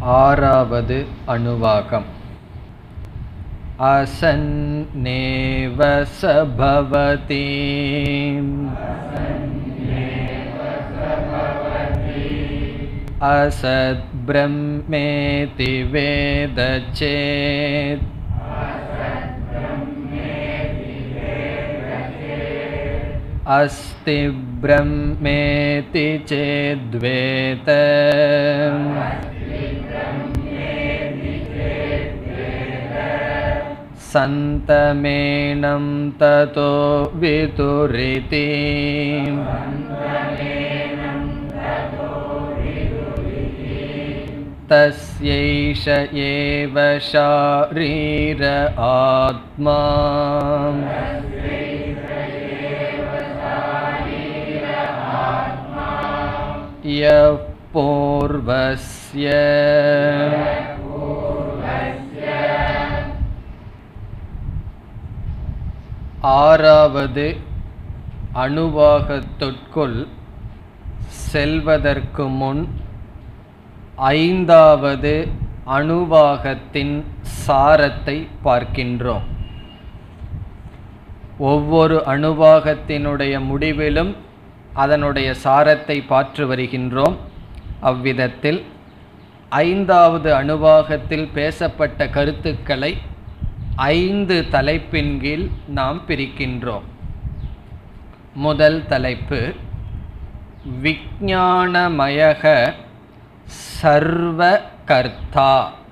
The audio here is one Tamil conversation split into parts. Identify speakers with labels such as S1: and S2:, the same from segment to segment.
S1: ஆறாவது அணுவாகம். அசன்னேவ சபவதி அசத் பிரம்மேதி வேதசேத் அஸ்தி பிரம்மேதி சேத்வேத சந்தமேனம் ததோ விதுரிதி தஸ்யைஷ ஏவ ஷரீர ஆத்மா யப் பூர்வஸ்ய ஆறாவது அணுவாகத்திற்குள் செல்வதற்கு முன் ஐந்தாவது அணுவாகத்தின் சாரத்தை பார்க்கின்றோம். ஒவ்வொரு அணுவாகத்தினுடைய முடிவிலும் அதனுடைய சாரத்தை பார்த்து வருகின்றோம். அவ்விதத்தில் ஐந்தாவது அணுவாகத்தில் பேசப்பட்ட கருத்துக்களை 5 தலைப்பின் கீழ் நாம் பிரிக்கின்றோம். முதல் தலைப்பு விஞ்ஞானமயக சர்வ கர்த்தா.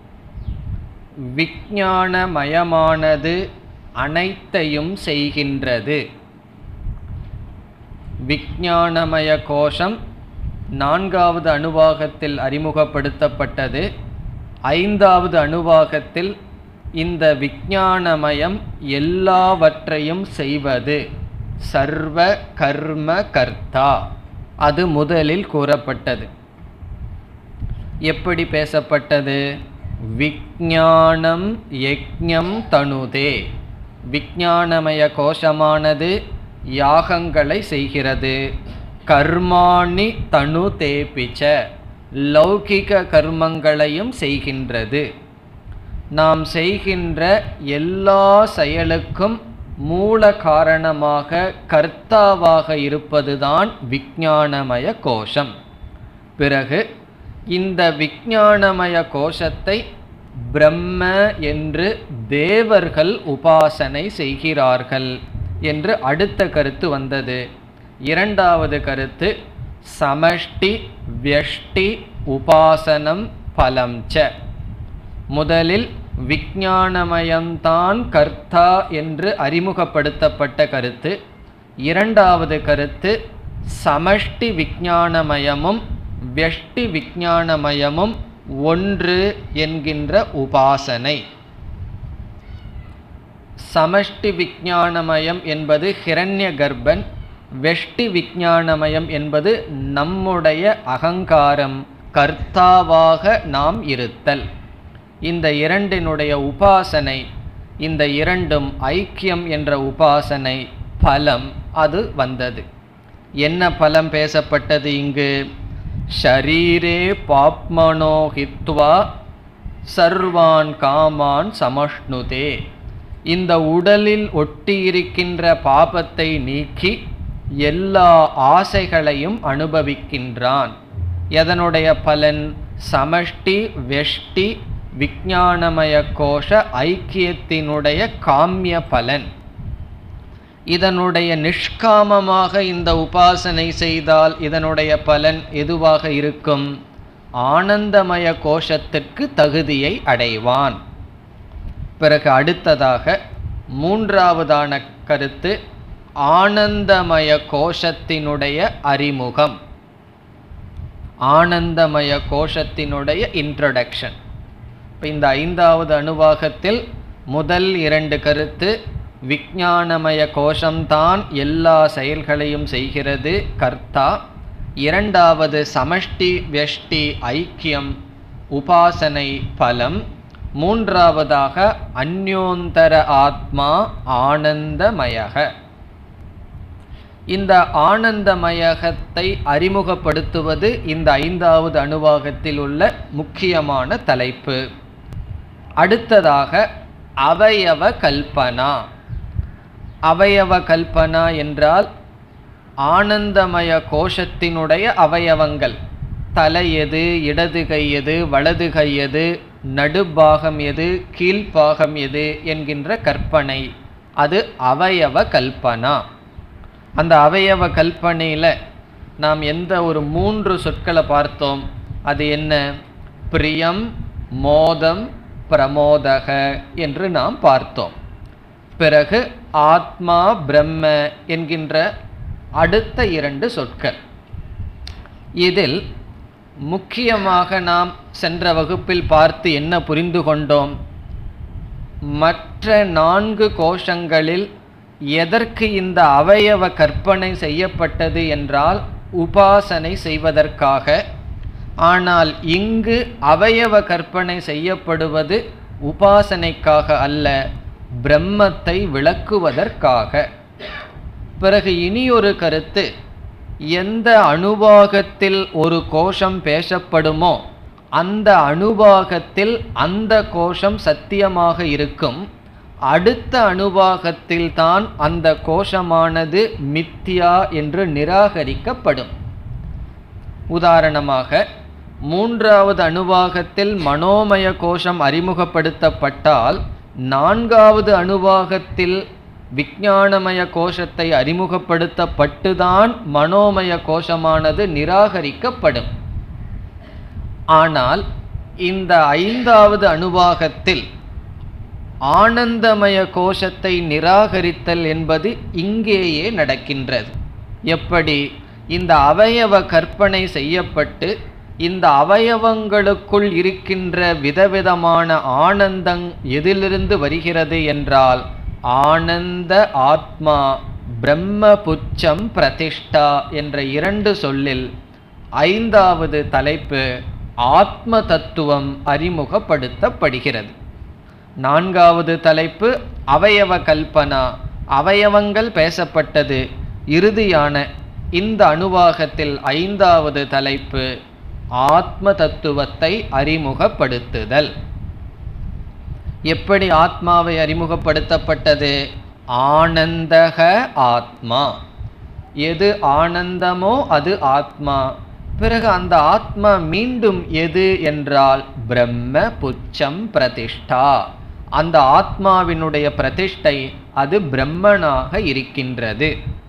S1: விஞ்ஞானமயமானது அனைத்தையும் செய்கின்றது. விஞ்ஞானமய கோஷம் 4வது அணுவாகத்தில் அறிமுகப்படுத்தப்பட்டது. 5வது அணுவாகத்தில் இந்த விஞ்ஞானமயம் எல்லாவற்றையும் செய்வது சர்வ கர்ம கர்த்தா. அது முதலில் கூறப்பட்டது. எப்படி பேசப்பட்டது? விஞ்ஞானம் யஜ்ஞம் தனுதே. விஞ்ஞானமய கோஷமானது யாகங்களை செய்கிறது. கர்மாணி தனுதேபிச்ச, லௌகிக கர்மங்களையும் செய்கின்றது. நாம் செய்கின்ற எல்லா செயலுக்கும் மூல காரணமாக கர்த்தாவாக இருப்பதுதான் விஞ்ஞானமய கோஷம். பிறகு இந்த விஞ்ஞானமய கோஷத்தை பிரம்ம என்று தேவர்கள் உபாசனை செய்கிறார்கள் என்று அடுத்த கருத்து வந்தது. 2வது கருத்து சமஷ்டி வியஷ்டி உபாசனம் பலம் ச. முதலில் விஞ்ஞானமயம்தான் கர்த்தா என்று அறிமுகப்படுத்தப்பட்ட கருத்து. 2வது கருத்து சமஷ்டி விஞ்ஞானமயமும் வியஷ்டி விஞ்ஞானமயமும் ஒன்று என்கின்ற உபாசனை. சமஷ்டி விஞ்ஞானமயம் என்பது ஹிரண்ய கர்ப்பன், வெஷ்டி விஞ்ஞானமயம் என்பது நம்முடைய அகங்காரம், கர்த்தாவாக நாம் இருத்தல். இந்த இரண்டினுடைய உபாசனை, இந்த இரண்டும் ஐக்கியம் என்ற உபாசனை பலம் அது வந்தது. என்ன பலம் பேசப்பட்டது இங்கு? ஷரீரே பாப்மனோ ஹித்வா சர்வான் காமான் சமஷ்ணுதே. இந்த உடலில் ஒட்டியிருக்கின்ற பாபத்தை நீக்கி எல்லா ஆசைகளையும் அனுபவிக்கின்றான். எதனுடைய பலன்? சமஷ்டி வெஷ்டி விஞ்ஞானமய கோஷ ஐக்கியத்தினுடைய காமிய பலன். இதனுடைய நிஷ்காமமாக இந்த உபாசனை செய்தால் இதனுடைய பலன் எதுவாக இருக்கும்? ஆனந்தமய கோஷத்திற்கு தகுதியை அடைவான். பிறகு அடுத்ததாக 3வதான கருத்து ஆனந்தமய கோஷத்தினுடைய அறிமுகம். ஆனந்தமய கோஷத்தினுடைய இன்ட்ரோடக்ஷன். இப்போ இந்த 5வது அணுவாகத்தில் முதல் 2 கருத்து விஞ்ஞானமய கோஷம்தான் எல்லா செயல்களையும் செய்கிறது, கர்த்தா. 2வது சமஷ்டி வெஷ்டி ஐக்கியம் உபாசனை பலம். 3வதாக அந்யோந்தர ஆத்மா ஆனந்தமயக. இந்த ஆனந்தமயத்தை அறிமுகப்படுத்துவது இந்த 5வது அணுவாகத்தில் உள்ள முக்கியமான தலைப்பு. அடுத்ததாக அவயவ கல்பனா. அவயவ கல்பனா என்றால் ஆனந்தமய கோஷத்தினுடைய அவயவங்கள், தலை எது, இடது கை எது, வலது கை எது, நடுபாகம் எது, கீழ்பாகம் எது என்கின்ற கற்பனை, அது அவயவ கல்பனா. அந்த அவயவ கல்பனையில் நாம் எந்த ஒரு 3 சொற்களை பார்த்தோம். அது என்ன? பிரியம், மோதம், பிரமோதக என்று நாம் பார்த்தோம். பிறகு ஆத்மா, பிரம்ம என்கின்ற அடுத்த 2 சொற்கள். இதில் முக்கியமாக நாம் சென்ற வகுப்பில் பார்த்து என்ன புரிந்து கொண்டோம்? மற்ற 4 கோஷங்களில் எதற்கு இந்த அவயவ கற்பனை செய்யப்பட்டது என்றால் உபாசனை செய்வதற்காக. ஆனால் இங்கு அவயவ கற்பனை செய்யப்படுவது உபாசனைக்காக அல்ல, பிரம்மத்தை விளக்குவதற்காக. பிறகு இனியொரு கருத்து, எந்த அணுவாகத்தில் ஒரு கோஷம் பேசப்படுமோ அந்த அணுவாகத்தில் அந்த கோஷம் சத்தியமாக இருக்கும். அடுத்த அணுவாகத்தில் தான் அந்த கோஷமானது மித்யா என்று நிராகரிக்கப்படும். உதாரணமாக 3வது அணுவாகத்தில் மனோமய கோஷம் அறிமுகப்படுத்தப்பட்டால் 4வது அணுவாகத்தில் விஞ்ஞானமய கோஷத்தை அறிமுகப்படுத்தப்பட்டுதான் மனோமய கோஷமானது நிராகரிக்கப்படும். ஆனால் இந்த 5வது அணுவாகத்தில் ஆனந்தமய கோஷத்தை நிராகரித்தல் என்பது இங்கேயே நடக்கின்றது. எப்படி? இந்த அவயவ கற்பனை செய்யப்பட்டு இந்த அவயவங்களுக்குள் இருக்கின்ற விதவிதமான ஆனந்தம் எதிலிருந்து வருகிறது என்றால் ஆனந்த ஆத்மா பிரம்ம புச்சம் பிரதிஷ்டா என்ற 2 சொல்லில் 5வது தலைப்பு ஆத்ம தத்துவம் அறிமுகப்படுத்தப்படுகிறது. 4வது தலைப்பு அவயவ கல்பனா, அவயவங்கள் பேசப்பட்டது. இறுதியான இந்த அணுவாகத்தில் 5வது தலைப்பு ஆத்ம தத்துவத்தை அறிமுகப்படுத்துதல். எப்படி ஆத்மாவை அறிமுகப்படுத்தப்பட்டது? ஆனந்தக ஆத்மா. எது ஆனந்தமோ அது ஆத்மா. பிறகு அந்த ஆத்மா மீண்டும் எது என்றால் பிரம்ம புச்சம் பிரதிஷ்டா. அந்த ஆத்மாவினுடைய பிரதிஷ்டை அது பிரம்மனாக இருக்கின்றது.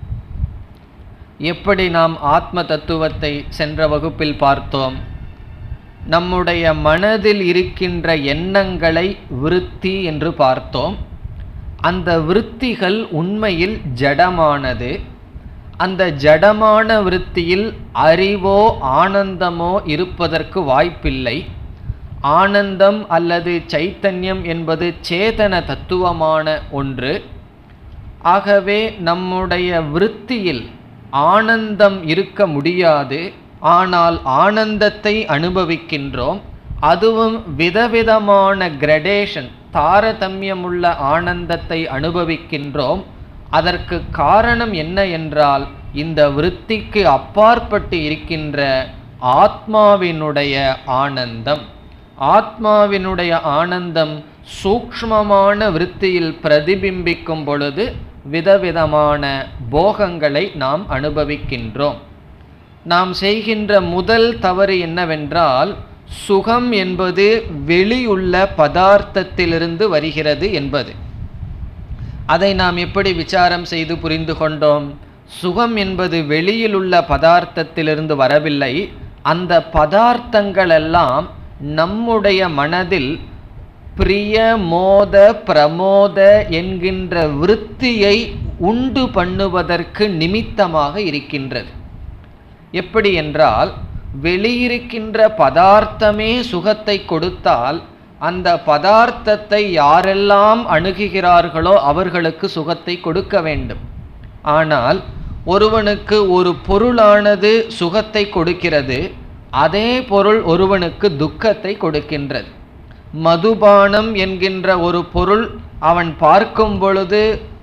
S1: எப்படி நாம் ஆத்ம தத்துவத்தை சென்ற வகுப்பில் பார்த்தோம்? நம்முடைய மனதில் இருக்கின்ற எண்ணங்களை விருத்தி என்று பார்த்தோம். அந்த விருத்திகள் உண்மையில் ஜடமானது. அந்த ஜடமான விருத்தியில் அறிவோ ஆனந்தமோ இருப்பதற்கு வாய்ப்பில்லை. ஆனந்தம் அல்லது சைத்தன்யம் என்பது சேதன தத்துவமான ஒன்று. ஆகவே நம்முடைய விருத்தியில் ஆனந்தம் இருக்க முடியாது. ஆனால் ஆனந்தத்தை அனுபவிக்கின்றோம். அதுவும் விதவிதமான கிரடேஷன், தாரதமியமுள்ள ஆனந்தத்தை அனுபவிக்கின்றோம். அதற்கு காரணம் என்ன என்றால் இந்த விருத்திக்கு அப்பாற்பட்டு இருக்கின்ற ஆத்மாவினுடைய ஆனந்தம். ஆத்மாவினுடைய ஆனந்தம் சூக்ஷ்மமான விருத்தியில் பிரதிபிம்பிக்கும் பொழுது விதவிதமான போகங்களை நாம் அனுபவிக்கின்றோம். நாம் செய்கின்ற முதல் தவறு என்னவென்றால் சுகம் என்பது வெளியுள்ள பதார்த்தத்திலிருந்து வருகிறது என்பது. அதை நாம் எப்படி விசாரம் செய்து புரிந்து கொண்டோம்? சுகம் என்பது வெளியில் உள்ள பதார்த்தத்திலிருந்து வரவில்லை. அந்த பதார்த்தங்களெல்லாம் நம்முடைய மனதில் பிரிய மோத பிரமோத என்கின்ற விருத்தியை உண்டு பண்ணுவதற்கு நிமித்தமாக இருக்கின்றது. எப்படி என்றால் வெளியிருக்கின்ற பதார்த்தமே சுகத்தை கொடுத்தால் அந்த பதார்த்தத்தை யாரெல்லாம் அணுகுகிறார்களோ அவர்களுக்கு சுகத்தை கொடுக்க வேண்டும். ஆனால் ஒருவனுக்கு ஒரு பொருளானது சுகத்தை கொடுக்கிறது, அதே பொருள் ஒருவனுக்கு துக்கத்தை கொடுக்கின்றது. மதுபானம் என்கின்ற ஒரு பொருள் அவன் பார்க்கும் பொழுது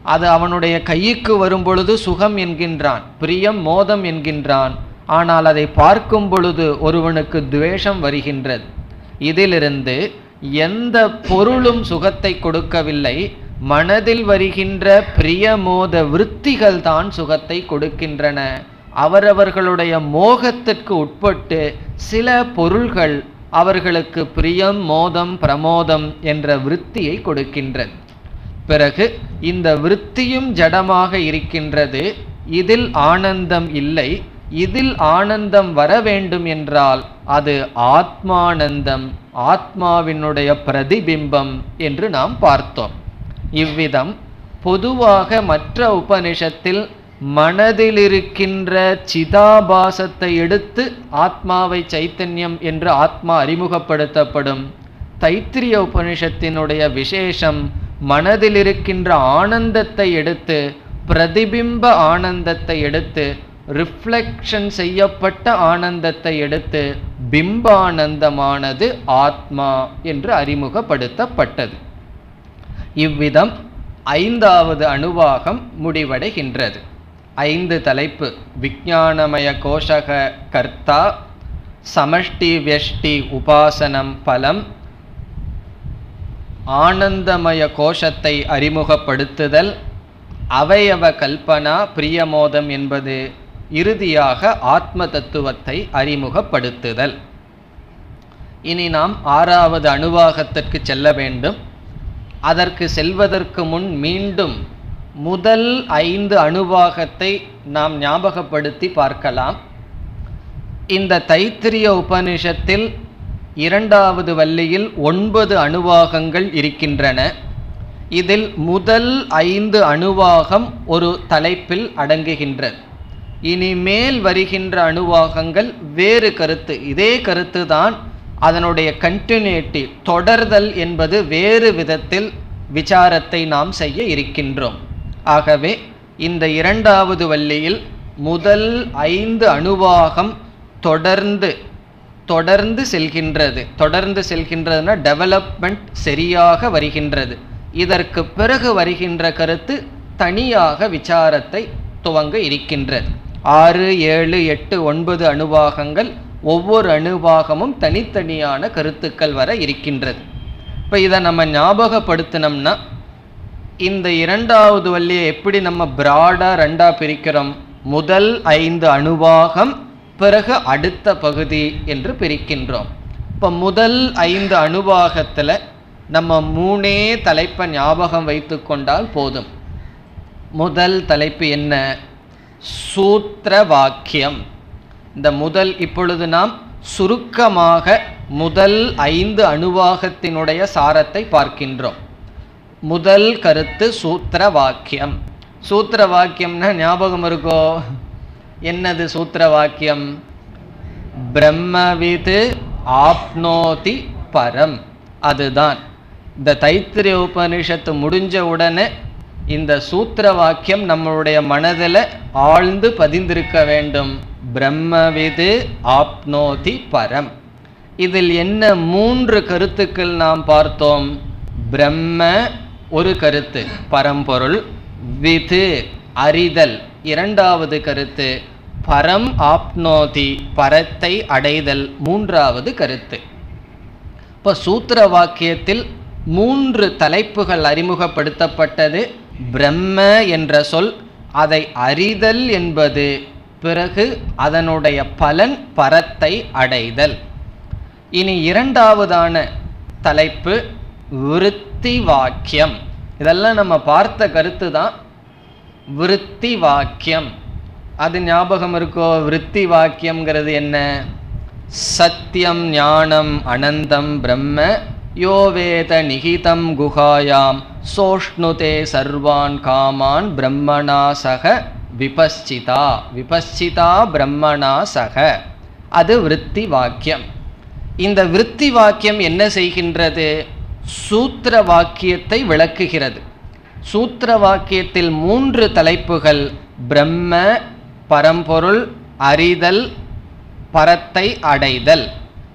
S1: அது அவனுடைய கைக்கு வரும் பொழுது சுகம் என்கின்றான், பிரியம் மோதம் என்கின்றான். ஆனால் அதை பார்க்கும் பொழுது ஒருவனுக்கு துவேஷம் வருகின்றது. இதிலிருந்து எந்த பொருளும் சுகத்தை கொடுக்கவில்லை, மனதில் வருகின்ற பிரியமோத விருத்திகள் தான் சுகத்தை கொடுக்கின்றன. அவரவர்களுடைய மோகத்திற்கு உட்பட்டு சில பொருள்கள் அவர்களுக்கு பிரியம் மோதம் பிரமோதம் என்ற விருத்தியை கொடுக்கின்றது. பிறகு இந்த விருத்தியும் ஜடமாக இருக்கின்றது, இதில் ஆனந்தம் இல்லை. இதில் ஆனந்தம் வர வேண்டும் என்றால் அது ஆத்மானந்தம், ஆத்மாவினுடைய பிரதிபிம்பம் என்று நாம் பார்த்தோம். இவ்விதம் பொதுவாக மற்ற உபனிஷத்தில் மனதில் இருக்கின்ற சிதாபாசத்தை எடுத்து ஆத்மாவை சைத்தன்யம் என்று ஆத்மா அறிமுகப்படுத்தப்படும். தைத்திரிய உபனிஷத்தினுடைய விசேஷம் மனதில் இருக்கின்ற ஆனந்தத்தை எடுத்து, பிரதிபிம்ப ஆனந்தத்தை எடுத்து, ரிஃப்ளெக்ஷன் செய்யப்பட்ட ஆனந்தத்தை எடுத்து பிம்பானந்தமானது ஆத்மா என்று அறிமுகப்படுத்தப்பட்டது. இவ்விதம் 5வது அணுவாகம் முடிவடைகின்றது. 5 தலைப்பு: விஞ்ஞானமய கோஷக கர்த்தா, சமஷ்டி வியஷ்டி உபாசனம் பலம், ஆனந்தமய கோஷத்தை அறிமுகப்படுத்துதல், அவயவ கல்பனா பிரியமோதம் என்பது, இறுதியாக ஆத்ம தத்துவத்தை அறிமுகப்படுத்துதல். இனி நாம் 6வது அணுவாகத்திற்கு செல்ல வேண்டும். அதற்கு செல்வதற்கு முன் மீண்டும் முதல் 5 அணுவாகத்தை நாம் ஞாபகப்படுத்தி பார்க்கலாம். இந்த தைத்திரிய உபனிஷத்தில் 2வது வள்ளியில் 9 அணுவாகங்கள் இருக்கின்றன. இதில் முதல் 5 அணுவாகம் ஒரு தலைப்பில் அடங்குகின்றது. இனிமேல் வருகின்ற அணுவாகங்கள் வேறு கருத்து. இதே கருத்து தான், அதனுடைய கண்டினியூட்டி தொடர்தல் என்பது வேறு விதத்தில் விசாரத்தை நாம் செய்ய இருக்கின்றோம். ஆகவே இந்த 2வது வள்ளியில் முதல் 5 அணுவாகம் தொடர்ந்து செல்கின்றது. தொடர்ந்து செல்கின்றதுன்னா டெவலப்மெண்ட் சரியாக வருகின்றது. இதற்கு பிறகு வருகின்ற கருத்து தனியாக விசாரத்தை துவங்க இருக்கின்றது. 6, 7, 8, 9 அணுவாகங்கள், ஒவ்வொரு அணுவாகமும் தனித்தனியான கருத்துக்கள் வர இருக்கின்றது. இப்போ இதை நம்ம ஞாபகப்படுத்தினோம்னா, இந்த 2வது வள்ளியை எப்படி நம்ம பிராடாக 2ஆ பிரிக்கிறோம்? முதல் 5 அணுவாகம், பிறகு அடுத்த பகுதி என்று பிரிக்கின்றோம். இப்போ முதல் 5 அணுவாகத்தில் நம்ம 3 தலைப்பை ஞாபகம் வைத்து கொண்டால் போதும். முதல் தலைப்பு என்ன? சூத்திர வாக்கியம். இந்த இப்பொழுது நாம் சுருக்கமாக முதல் 5 அணுவாகத்தினுடைய சாரத்தை பார்க்கின்றோம். முதல் கருத்து சூத்திர வாக்கியம். சூத்திர வாக்கியம்னா ஞாபகம் இருக்கோ? என்னது சூத்திர வாக்கியம்? பிரம்மவித் ஆப்னோதி பரம். அதுதான் இந்த தைத்திரிய உபனிஷத்து முடிஞ்ச உடனே இந்த சூத்திர வாக்கியம் நம்மளுடைய மனதில் ஆழ்ந்து பதிந்திருக்க வேண்டும். பிரம்மவித் ஆப்னோதி பரம். இதில் என்ன 3 கருத்துக்கள் நாம் பார்த்தோம்? பிரம்ம ஒரு கருத்து, பரம்பொருள். விது அறிதல் 2வது கருத்து. பரம் ஆப்னோதி பரத்தை அடைதல் 3வது கருத்து. இப்போ சூத்திர வாக்கியத்தில் 3 தலைப்புகள் அறிமுகப்படுத்தப்பட்டது. பிரம்ம என்ற சொல், அதை அறிதல் என்பது, பிறகு அதனுடைய பலன் பரத்தை அடைதல். இனி 2வதான தலைப்பு விருத்தி வாக்கியம். இதெல்லாம் நம்ம பார்த்த கருத்து தான் விருத்தி வாக்கியம். அது ஞாபகம் இருக்கோ? விருத்தி வாக்கியம்ங்கிறது என்ன? சத்தியம் ஞானம் அனந்தம் பிரம்ம யோவேத நிகிதம் குஹாயாம் சோஷ்ணுதே சர்வான் காமான் பிரம்மணா சக விபஸ்சிதா. விபஸ்சிதா பிரம்மணா சக. அது விருத்தி வாக்கியம். இந்த விருத்தி வாக்கியம் என்ன செய்கின்றது? சூத்திர வாக்கியத்தை விளக்குகிறது. சூத்திர வாக்கியத்தில் 3 தலைப்புகள்: பிரம்ம, பரம்பொருள், அறிதல், பரத்தை அடைதல்.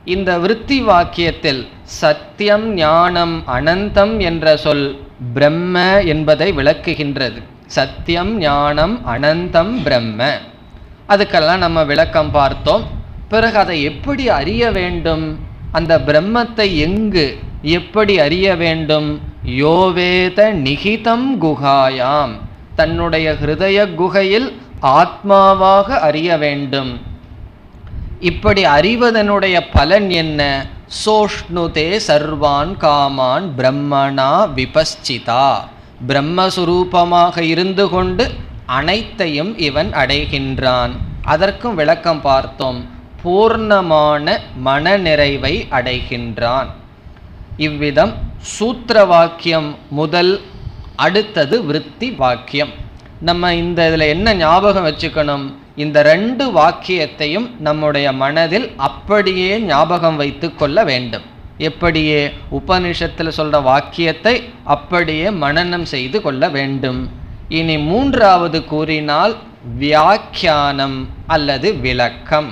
S1: இந்த விருத்தி வாக்கியத்தில் சத்தியம் ஞானம் அனந்தம் என்ற சொல் பிரம்ம என்பதை விளக்குகின்றது. சத்தியம் ஞானம் அனந்தம் பிரம்ம, அதுக்கெல்லாம் நம்ம விளக்கம் பார்த்தோம். பிறகு அதை எப்படி அறிய வேண்டும், அந்த பிரம்மத்தை எங்கு எப்படி அறிய வேண்டும்? யோவேத நிகிதம் குகாயாம், தன்னுடைய ஹிருதய குகையில் ஆத்மாவாக அறிய வேண்டும். இப்படி அறிவதனுடைய பலன் என்ன? சோஷ்ணுதே சர்வான் காமான் பிரம்மணா விபஸ்சிதா, பிரம்மஸ்வரூபமாக இருந்து கொண்டு அனைத்தையும் இவன் அடைகின்றான். அதற்கும் விளக்கம் பார்த்தோம். பூர்ணமான மனநிறைவை அடைகின்றான். இவ்விதம் சூத்திர வாக்கியம் முதல், அடுத்தது விருத்தி வாக்கியம். நம்ம இந்த இதில் என்ன ஞாபகம் வச்சுக்கணும்? இந்த 2 வாக்கியத்தையும் நம்முடைய மனதில் அப்படியே ஞாபகம் வைத்து கொள்ள வேண்டும். எப்படியே உபனிஷத்தில் சொல்ற வாக்கியத்தை அப்படியே மனனம் செய்து கொள்ள வேண்டும். இனி 3வது கூறினால் வியாக்கியானம் அல்லது விளக்கம்.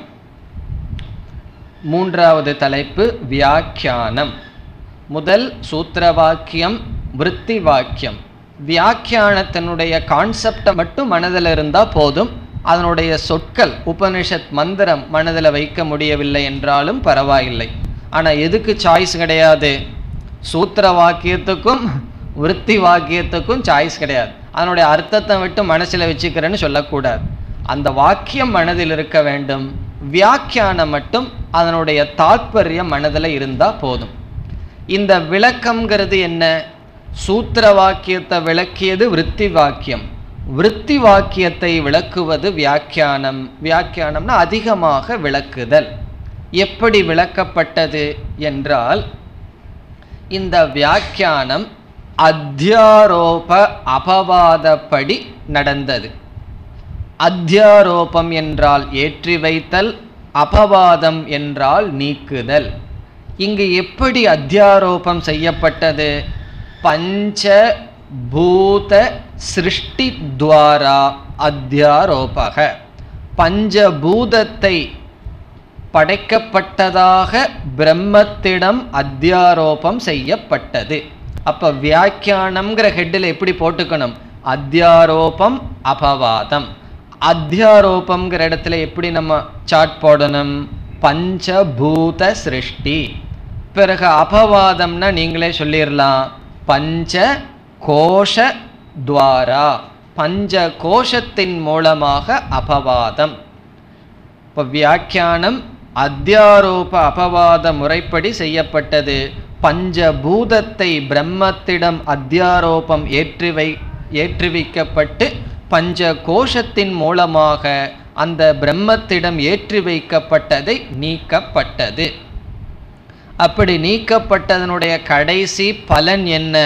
S1: 3வது தலைப்பு வியாக்கியானம். முதல் சூத்திர வாக்கியம், விருத்தி வாக்கியம். வியாக்கியானத்தினுடைய கான்செப்டை மட்டும் மனதில் இருந்தால் போதும். அதனுடைய சொற்கள் உபனிஷத் மந்திரம் மனதில் வைக்க முடியவில்லை என்றாலும் பரவாயில்லை. ஆனால் எதுக்கு சாய்ஸ் கிடையாது? சூத்திர வாக்கியத்துக்கும் விருத்தி வாக்கியத்துக்கும் சாய்ஸ் கிடையாது. அதனுடைய அர்த்தத்தை விட்டு மனசில் வச்சுக்கிறேன்னு சொல்லக்கூடாது. அந்த வாக்கியம் மனதில் இருக்க வேண்டும். வியாக்கியானம் மட்டும் அதனுடைய தாத்பரியம் மனதில் இருந்தால் போதும். இந்த விளக்கம்ங்கிறது என்ன? சூத்திர வாக்கியத்தை விளக்கியது விருத்தி வாக்கியம், விருத்தி வாக்கியத்தை விளக்குவது வியாக்கியானம். வியாக்கியானம்னா அதிகமாக விளக்குதல். எப்படி விளக்கப்பட்டது என்றால், இந்த வியாக்கியானம் அத்தியாரோப அபவாதப்படி நடந்தது. அத்தியாரோபம் என்றால் ஏற்றி வைத்தல், அபவாதம் என்றால் நீக்குதல். இங்கு எப்படி அத்தியாரோபம் செய்யப்பட்டது? பஞ்ச பூத சிருஷ்டி துவாரா அத்தியாரோபக, பஞ்சபூதத்தை படைக்கப்பட்டதாக பிரம்மத்திடம் அத்தியாரோபம் செய்யப்பட்டது. அப்ப வியாக்கியானம்ங்கிற ஹெட்டில் எப்படி போட்டுக்கணும்? அத்தியாரோபம் அபவாதம். அத்தியாரோபம்ங்கிற இடத்துல எப்படி நம்ம சாட் போடணும்? பஞ்சபூத சிருஷ்டி. பிறகு அபவாதம்னா நீங்களே சொல்லிடலாம், பஞ்ச கோஷ துவாரா, பஞ்ச கோஷத்தின் மூலமாக அபவாதம். இப்போ வியாக்கியானம் அத்தியாரோப அபவாத முறைப்படி செய்யப்பட்டது. பஞ்சபூதத்தை பிரம்மத்திடம் அத்தியாரோபம் ஏற்றுவிக்கப்பட்டு பஞ்ச கோஷத்தின் மூலமாக அந்த பிரம்மத்திடம் ஏற்றி வைக்கப்பட்டதை நீக்கப்பட்டது. அப்படி நீக்கப்பட்டதனுடைய கடைசி பலன் என்ன?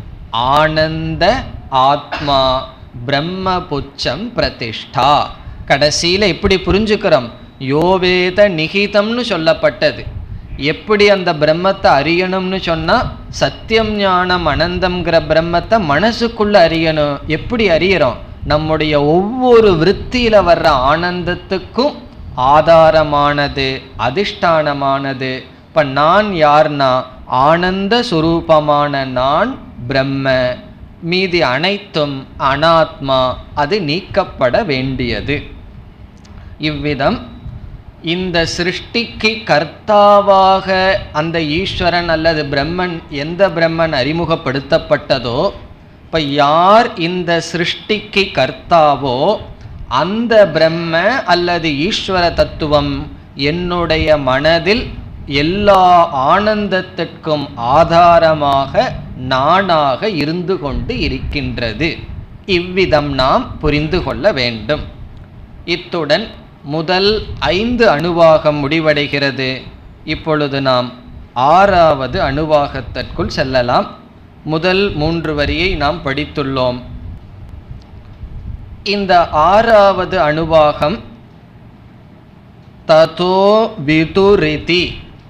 S1: ஆனந்த ஆத்மா பிரம்ம புச்சம் பிரதிஷ்டா. கடைசியில் எப்படி புரிஞ்சுக்கிறோம்? யோவேத நிகிதம்னு சொல்லப்பட்டது. எப்படி அந்த பிரம்மத்தை அறியணும்னு சொன்னால், சத்தியம் ஞானம் அனந்தம்ங்கிற பிரம்மத்தை மனசுக்குள்ள அறியணும். எப்படி அறியறோம்? நம்முடைய ஒவ்வொரு விருத்தியில வர்ற ஆனந்தத்துக்கும் ஆதாரமானது, அதிஷ்டானமானது. இப்ப நான் யார்னா ஆனந்த சுரூபமான நான் பிரம்ம, மீதி அனைத்தும் அனாத்மா, அது நீக்கப்பட வேண்டியது. இவ்விதம் இந்த சிருஷ்டிக்கு கர்த்தாவாக அந்த ஈஸ்வரன் அல்லது பிரம்மன், எந்த பிரம்மன் அறிமுகப்படுத்தப்பட்டதோ, இப்போ யார் இந்த சிருஷ்டிக்கு கர்த்தாவோ அந்த பிரம்ம அல்லது ஈஸ்வர தத்துவம் என்னுடைய மனதில் எல்லா ஆனந்தத்திற்கும் ஆதாரமாக நானாக இருந்து கொண்டு இருக்கின்றது. இவ்விதம் நாம் புரிந்து கொள்ள வேண்டும். இத்துடன் முதல் 5 அணுவாகம் முடிவடைகிறது. இப்பொழுது நாம் 6வது அணுவாகத்திற்குள் செல்லலாம். முதல் 3 வரியை நாம் படித்துள்ளோம். இந்த 6வது அணுவாகம் ததோ விதுரிதி,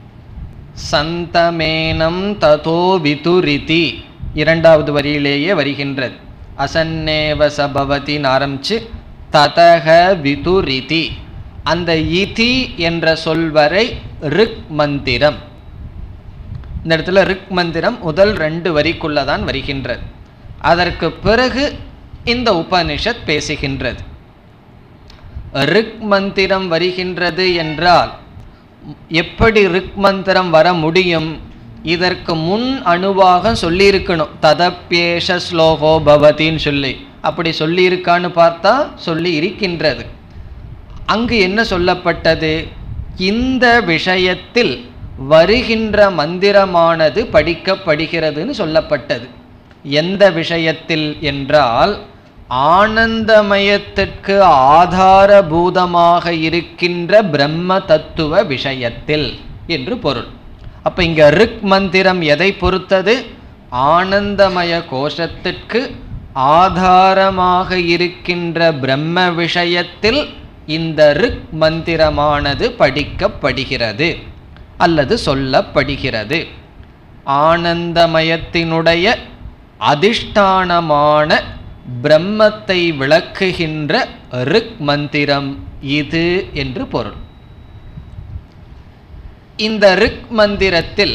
S1: சந்தமேனம் ததோ விதுரிதி 2வது வரியிலேயே வருகின்றது. அசன்னேவ சபவதின்னு ஆரம்பிச்சு ததக விதுரிதி, அந்த இதி என்ற சொல்வரை ரிக் மந்திரம். இந்த இடத்துல ரிக் மந்திரம் முதல் 2 வரிக்குள்ளதான் வருகின்றது. அதற்கு பிறகு இந்த உபனிஷத் பேசுகின்றது. ரிக் மந்திரம் வருகின்றது என்றால் எப்படி ரிக் மந்திரம் வர முடியும்? இதற்கு முன் அணுவாக சொல்லியிருக்கணும். ததப்யேஷ ஸ்லோகோ பவதின்னு சொல்லி, அப்படி சொல்லியிருக்கான்னு பார்த்தா சொல்லி இருக்கின்றது. அங்கு என்ன சொல்லப்பட்டது? இந்த விஷயத்தில் வருகின்ற மந்திரமானது படிக்கப்படுகிறதுன்னு சொல்லப்பட்டது. எந்த விஷயத்தில் என்றால் ஆனந்தமயத்திற்கு ஆதாரபூதமாக இருக்கின்ற பிரம்ம தத்துவ விஷயத்தில் என்று பொருள். அப்ப இங்க ரிக் மந்திரம் எதை பொறுத்தது? ஆனந்தமய கோஷத்திற்கு ஆதாரமாக இருக்கின்ற பிரம்ம விஷயத்தில் இந்த ரிக் மந்திரமானது படிக்கப்படுகிறது அல்லது சொல்லப்படுகிறது. ஆனந்தமயத்தினுடைய அதிஷ்டானமான பிரம்மத்தை விளக்குகின்ற ரிக் மந்திரம் இது என்று பொருள். இந்த ரிக் மந்திரத்தில்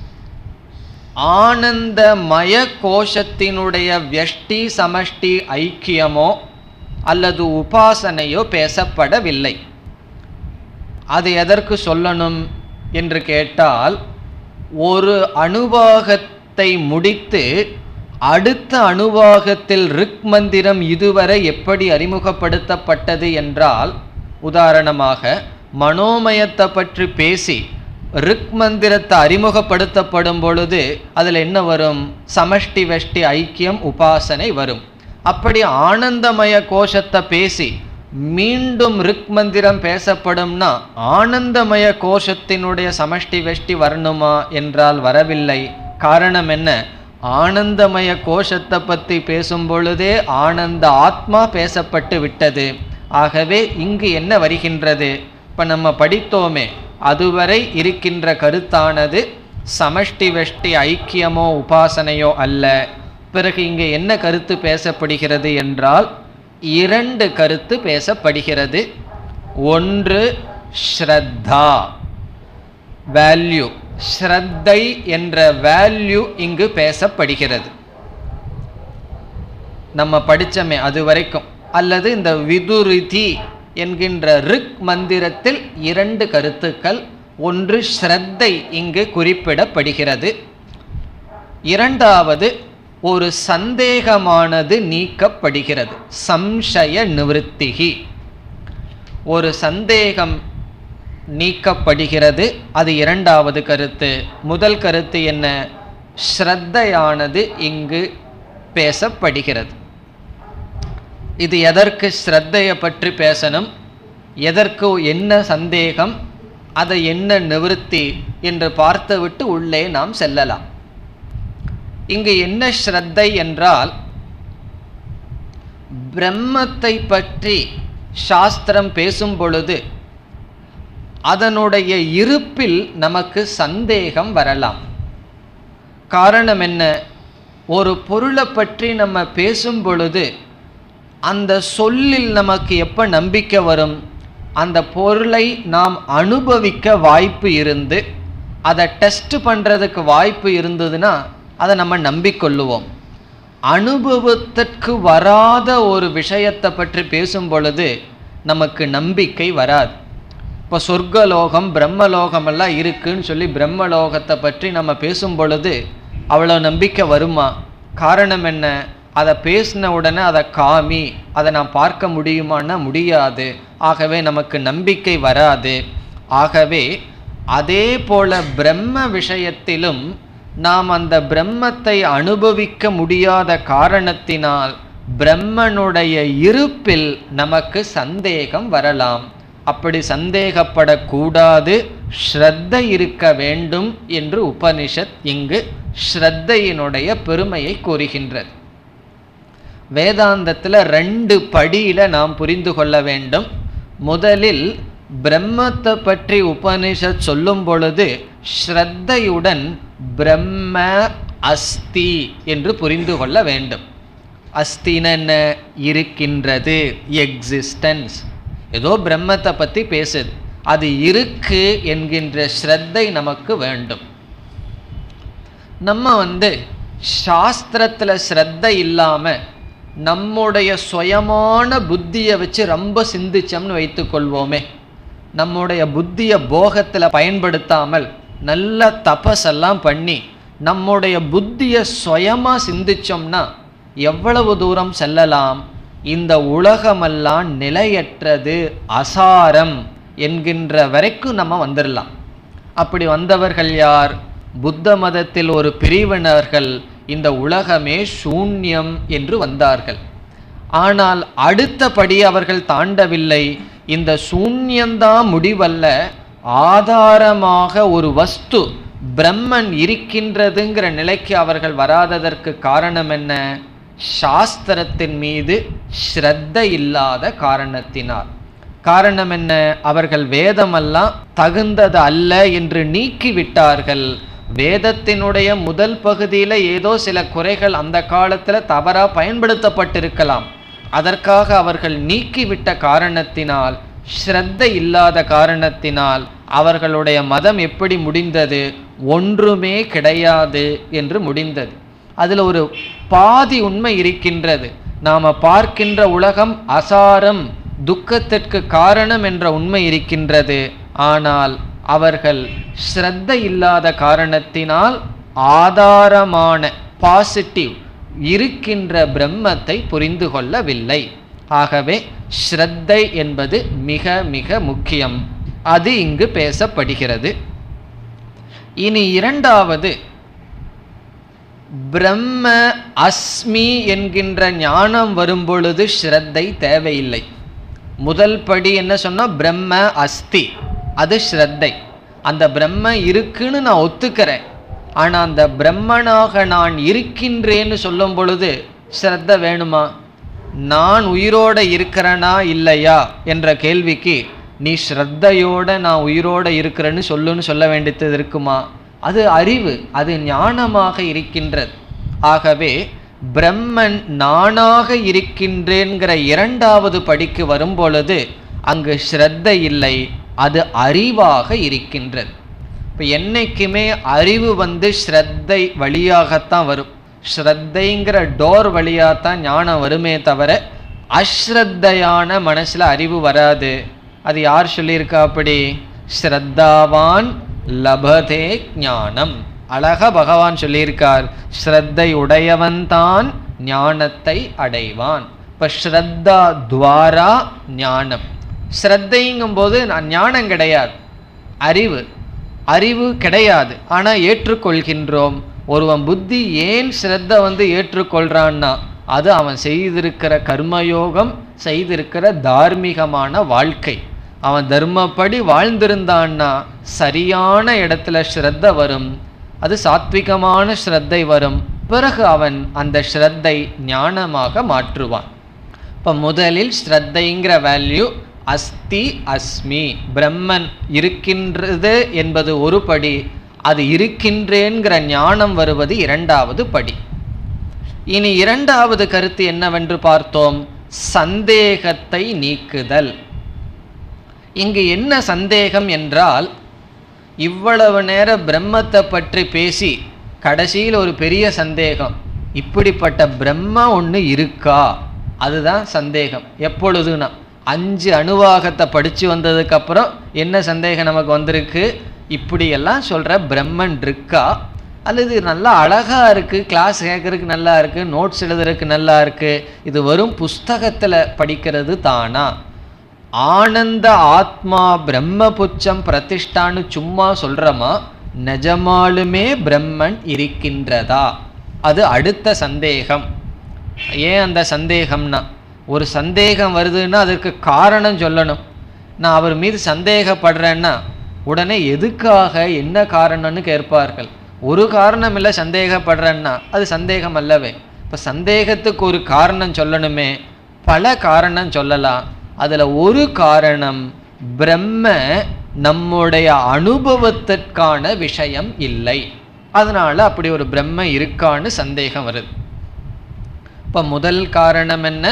S1: ஆனந்தமய கோஷத்தினுடைய வியஷ்டி சமஷ்டி ஐக்கியமோ அல்லது உபாசனையோ பேசப்படவில்லை. அது எதற்கு சொல்லணும் என்று கேட்டால், ஒரு அணுவாகத்தை முடித்து அடுத்த அணுவாகத்தில் ரிக் மந்திரம் இதுவரை எப்படி அறிமுகப்படுத்தப்பட்டது என்றால், உதாரணமாக மனோமயத்தை பற்றி பேசி ரிக் மந்திரத்தை அறிமுகப்படுத்தப்படும் பொழுது அதில் என்ன வரும்? சமஷ்டி வெஷ்டி ஐக்கியம் உபாசனை வரும். அப்படி ஆனந்தமய கோஷத்தை பேசி மீண்டும் ரிக் மந்திரம் பேசப்படும்னா ஆனந்தமய கோஷத்தினுடைய சமஷ்டி வெஷ்டி வரணுமா என்றால் வரவில்லை. காரணம் என்ன? ஆனந்தமய கோஷத்தை பற்றி பேசும் பொழுதே ஆனந்த ஆத்மா பேசப்பட்டு விட்டது. ஆகவே இங்கு என்ன வருகின்றது? இப்போ நம்ம படித்தோமே, அதுவரை இருக்கின்ற கருத்தானது சமஷ்டி வெஷ்டி ஐக்கியமோ உபாசனையோ அல்ல. பிறகு இங்கே என்ன கருத்து பேசப்படுகிறது என்றால் 2 கருத்து பேசப்படுகிறது. ஒன்று ஸ்ரத்தா, வேல்யூ. ஸ்ரத்தை என்ற வேல்யூ இங்கு பேசப்படுகிறது. நம்ம படிச்சமே அது வரைக்கும். அல்லது இந்த விதுரிதி என்கின்ற ரிக் மந்திரத்தில் 2 கருத்துக்கள். ஒன்று ஸ்ரத்தை இங்கு குறிப்பிடப்படுகிறது. இரண்டாவது ஒரு சந்தேகமானது நீக்கப்படுகிறது. சம்சய நிவர்த்திகி, ஒரு சந்தேகம் நீக்கப்படுகிறது. அது 2வது கருத்து. முதல் கருத்து என்ன? ஸ்ரத்தையானது இங்கு பேசப்படுகிறது. இது எதற்கு ஸ்ரத்தையை பற்றி பேசணும், எதற்கு என்ன சந்தேகம், அதை என்ன நிவர்த்தி என்று பார்த்துவிட்டு உள்ளே நாம் செல்லலாம். இங்கு என்ன ஸ்ரத்தை என்றால், பிரம்மத்தை பற்றி சாஸ்திரம் பேசும் பொழுது அதனுடைய இருப்பில் நமக்கு சந்தேகம் வரலாம். காரணம் என்ன? ஒரு பொருளை பற்றி நம்ம பேசும் பொழுது அந்த சொல்லில் நமக்கு எப்போ நம்பிக்கை வரும்? அந்த பொருளை நாம் அனுபவிக்க வாய்ப்பு இருந்து அதை டெஸ்ட் பண்ணுறதுக்கு வாய்ப்பு இருந்ததுன்னா அதை நம்ம நம்பிக்கொள்ளுவோம். அனுபவத்திற்கு வராத ஒரு விஷயத்தை பற்றி பேசும் பொழுது நமக்கு நம்பிக்கை வராது. இப்போ சொர்க்கலோகம் பிரம்மலோகம் எல்லாம் இருக்குன்னு சொல்லி பிரம்மலோகத்தை பற்றி நம்ம பேசும் பொழுது அவ்வளோ நம்பிக்கை வருமா? காரணம் என்ன? அதை பேசின உடனே அதை காமி, அதை நான் பார்க்க முடியுமான்னா முடியாது. ஆகவே நமக்கு நம்பிக்கை வராது. ஆகவே அதே போல பிரம்ம விஷயத்திலும் நாம் அந்த பிரம்மத்தை அனுபவிக்க முடியாத காரணத்தினால் பிரம்மனுடைய இருப்பில் நமக்கு சந்தேகம் வரலாம். அப்படி சந்தேகப்படக்கூடாது, ஸ்ரத்தை இருக்க வேண்டும் என்று உபனிஷத் இங்கு ஸ்ரத்தையினுடைய பெருமையை கூறுகின்றது. வேதாந்தத்தில் 2 படியில நாம் புரிந்து கொள்ள வேண்டும். முதலில் பிரம்மத்தை பற்றி உபனிஷத் சொல்லும் பொழுது ஸ்ரத்தையுடன் பிரம்ம அஸ்தி என்று புரிந்து கொள்ள வேண்டும். அஸ்தின இருக்கின்றது, எக்ஸிஸ்டன்ஸ் ஏதோ பிரம்மத்தை பற்றி பேசுது, அது இருக்கு என்கின்ற ஸ்ரத்தை நமக்கு வேண்டும். நம்ம சாஸ்திரத்தில் ஸ்ரத்தை இல்லாமல் நம்முடைய சுயமான புத்தியை வச்சு ரொம்ப சிந்திச்சோம்னு வைத்துக்கொள்வோமே, நம்முடைய புத்தியை போகத்தில் பயன்படுத்தாமல் நல்ல தபஸெல்லாம் பண்ணி நம்முடைய புத்தியை சுயமாக சிந்திச்சோம்னா எவ்வளவு தூரம் செல்லலாம்? இந்த உலகமெல்லாம் நிலையற்றது, அசாரம் என்கின்ற வரைக்கும் நம்ம வந்துடலாம். அப்படி வந்தவர்கள் யார்? புத்த மதத்தில் ஒரு பிரிவினர்கள் இந்த உலகமே சூன்யம் என்று வந்தார்கள். ஆனால் அடுத்தபடி அவர்கள் தாண்டவில்லை. இந்த சூன்யந்தான் முடிவல்ல, ஆதாரமாக ஒரு வஸ்து பிரம்மன் இருக்கின்றதுங்கிற நிலைக்கு அவர்கள் வராததற்கு காரணம் என்ன? சாஸ்திரத்தின் மீது ஸ்ரத்த இல்லாத காரணத்தினால். காரணம் என்ன? அவர்கள் வேதமெல்லாம் தகுந்தது அல்ல என்று நீக்கிவிட்டார்கள். வேதத்தினுடைய முதல் பகுதியில் ஏதோ சில குறைகள் அந்த காலத்தில் தவறாக பயன்படுத்தப்பட்டிருக்கலாம். அதற்காக அவர்கள் நீக்கிவிட்ட காரணத்தினால், ஸ்ரத்த இல்லாத காரணத்தினால் அவர்களுடைய மதம் எப்படி முடிந்தது? ஒன்றுமே கிடையாது என்று முடிந்தது. அதில் ஒரு பாதி உண்மை இருக்கின்றது. நாம் பார்க்கின்ற உலகம் அசாரம், துக்கத்திற்கு காரணம் என்ற உண்மை இருக்கின்றது. ஆனால் அவர்கள் ஸ்ரத்த இல்லாத காரணத்தினால் ஆதாரமான பாசிட்டிவ் இருக்கின்ற பிரம்மத்தை புரிந்து கொள்ளவில்லை. ஆகவே ஸ்ரத்தை என்பது மிக மிக முக்கியம். அது இங்கு பேசப்படுகிறது. இனி இரண்டாவது, பிரம்ம அஸ்மி என்கின்ற ஞானம் வரும்பொழுது ஸ்ரத்தை தேவையில்லை. முதல் படி என்ன சொன்னா? பிரம்ம அஸ்தி, அது ஸ்ரத்தை. அந்த பிரம்ம இருக்குன்னு நான் ஒத்துக்கிறேன். ஆனால் அந்த பிரம்மனாக நான் இருக்கின்றேன்னு சொல்லும் பொழுது ஸ்ரத்த வேணுமா? நான் உயிரோடு இருக்கிறேனா இல்லையா என்ற கேள்விக்கு நீ ஸ்ரத்தையோட நான் உயிரோடு இருக்கிறேன்னு சொல்ல வேண்டியது இருக்குமா? அது அறிவு, அது ஞானமாக இருக்கின்றது. ஆகவே பிரம்மன் நானாக இருக்கின்றேங்கிற இரண்டாவது படிக்கு வரும்பொழுது அங்கு ஸ்ரத்தை இல்லை, அது அறிவாக இருக்கின்றது. இப்போ என்னைக்குமே அறிவு ஸ்ரத்தை வழியாகத்தான் வரும். ஸ்ரத்தைங்கிற டோர் வழியாகத்தான் ஞானம் வருமே தவிர அஸ்ரத்தையான மனசில் அறிவு வராது. அது யார் சொல்லியிருக்கா? அப்படி ஸ்ரத்தாவான் லபதே ஞானம். அழகா பகவான் சொல்லியிருக்கார், ஸ்ரத்தை உடையவன் தான் ஞானத்தை அடைவான். இப்போ ஸ்ரத்தா துவாரா ஞானம். ஸ்ரத்தைங்கும் போது ஞானம் கிடையாது, அறிவு. அறிவு கிடையாது, ஆனால் ஏற்றுக்கொள்கின்றோம். ஒருவன் புத்தி ஏன் ஸ்ரத்த ஏற்றுக்கொள்றான்னா அது அவன் செய்திருக்கிற கர்மயோகம், செய்திருக்கிற தார்மீகமான வாழ்க்கை. அவன் தர்மப்படி வாழ்ந்திருந்தான்னா சரியான இடத்துல ஸ்ரத்த வரும், அது சாத்விகமான ஸ்ரத்தை வரும். பிறகு அவன் அந்த ஸ்ரத்தை ஞானமாக மாற்றுவான். இப்போ முதலில் ஸ்ரத்தைங்கிற வேல்யூ அஸ்தி அஸ்மி, பிரம்மன் இருக்கின்றது என்பது ஒரு படி, அது இருக்கின்றேங்கிற ஞானம் வருவது இரண்டாவது படி. இனி இரண்டாவது கருத்து என்னவென்று பார்த்தோம்? சந்தேகத்தை நீக்குதல். இங்கு என்ன சந்தேகம் என்றால், இவ்வளவு நேரம் பிரம்மத்தை பற்றி பேசி கடைசியில் ஒரு பெரிய சந்தேகம், இப்படிப்பட்ட பிரம்ம ஒன்று இருக்கா? அதுதான் சந்தேகம். எப்பொழுதுனா 5 அணுவாகத்தை படித்து வந்ததுக்கப்புறம் என்ன சந்தேகம் நமக்கு வந்திருக்கு? இப்படியெல்லாம் சொல்கிற பிரம்மன் இருக்கா? அல்லது நல்லா அழகாக இருக்குது, கிளாஸ் கேட்குறதுக்கு நல்லா இருக்குது, நோட்ஸ் எழுதுறதுக்கு நல்லா இருக்குது, இது வெறும் புஸ்தகத்தில் படிக்கிறது தானா? ஆனந்த ஆத்மா பிரம்மபுச்சம் பிரதிஷ்டான்னு சும்மா சொல்கிறோமா? நிஜமாலுமே பிரம்மன் இருக்கின்றதா? அது அடுத்த சந்தேகம். ஏன் அந்த சந்தேகம்னா, ஒரு சந்தேகம் வருதுன்னா அதற்கு காரணம் சொல்லணும். நான் அவர் மீது சந்தேகப்படுறேன்னா உடனே எதுக்காக, என்ன காரணம்னு கேட்பார்கள். ஒரு காரணம் இல்லை சந்தேகப்படுறேன்னா அது சந்தேகம் அல்லவே. இப்போ சந்தேகத்துக்கு ஒரு காரணம் சொல்லணுமே, பல காரணம் சொல்லலாம். அதில் ஒரு காரணம், பிரம்ம நம்முடைய அனுபவத்திற்கான விஷயம் இல்லை, அதனால் அப்படி ஒரு பிரம்ம இருக்கான்னு சந்தேகம் வருது. இப்போ முதல் காரணம் என்ன?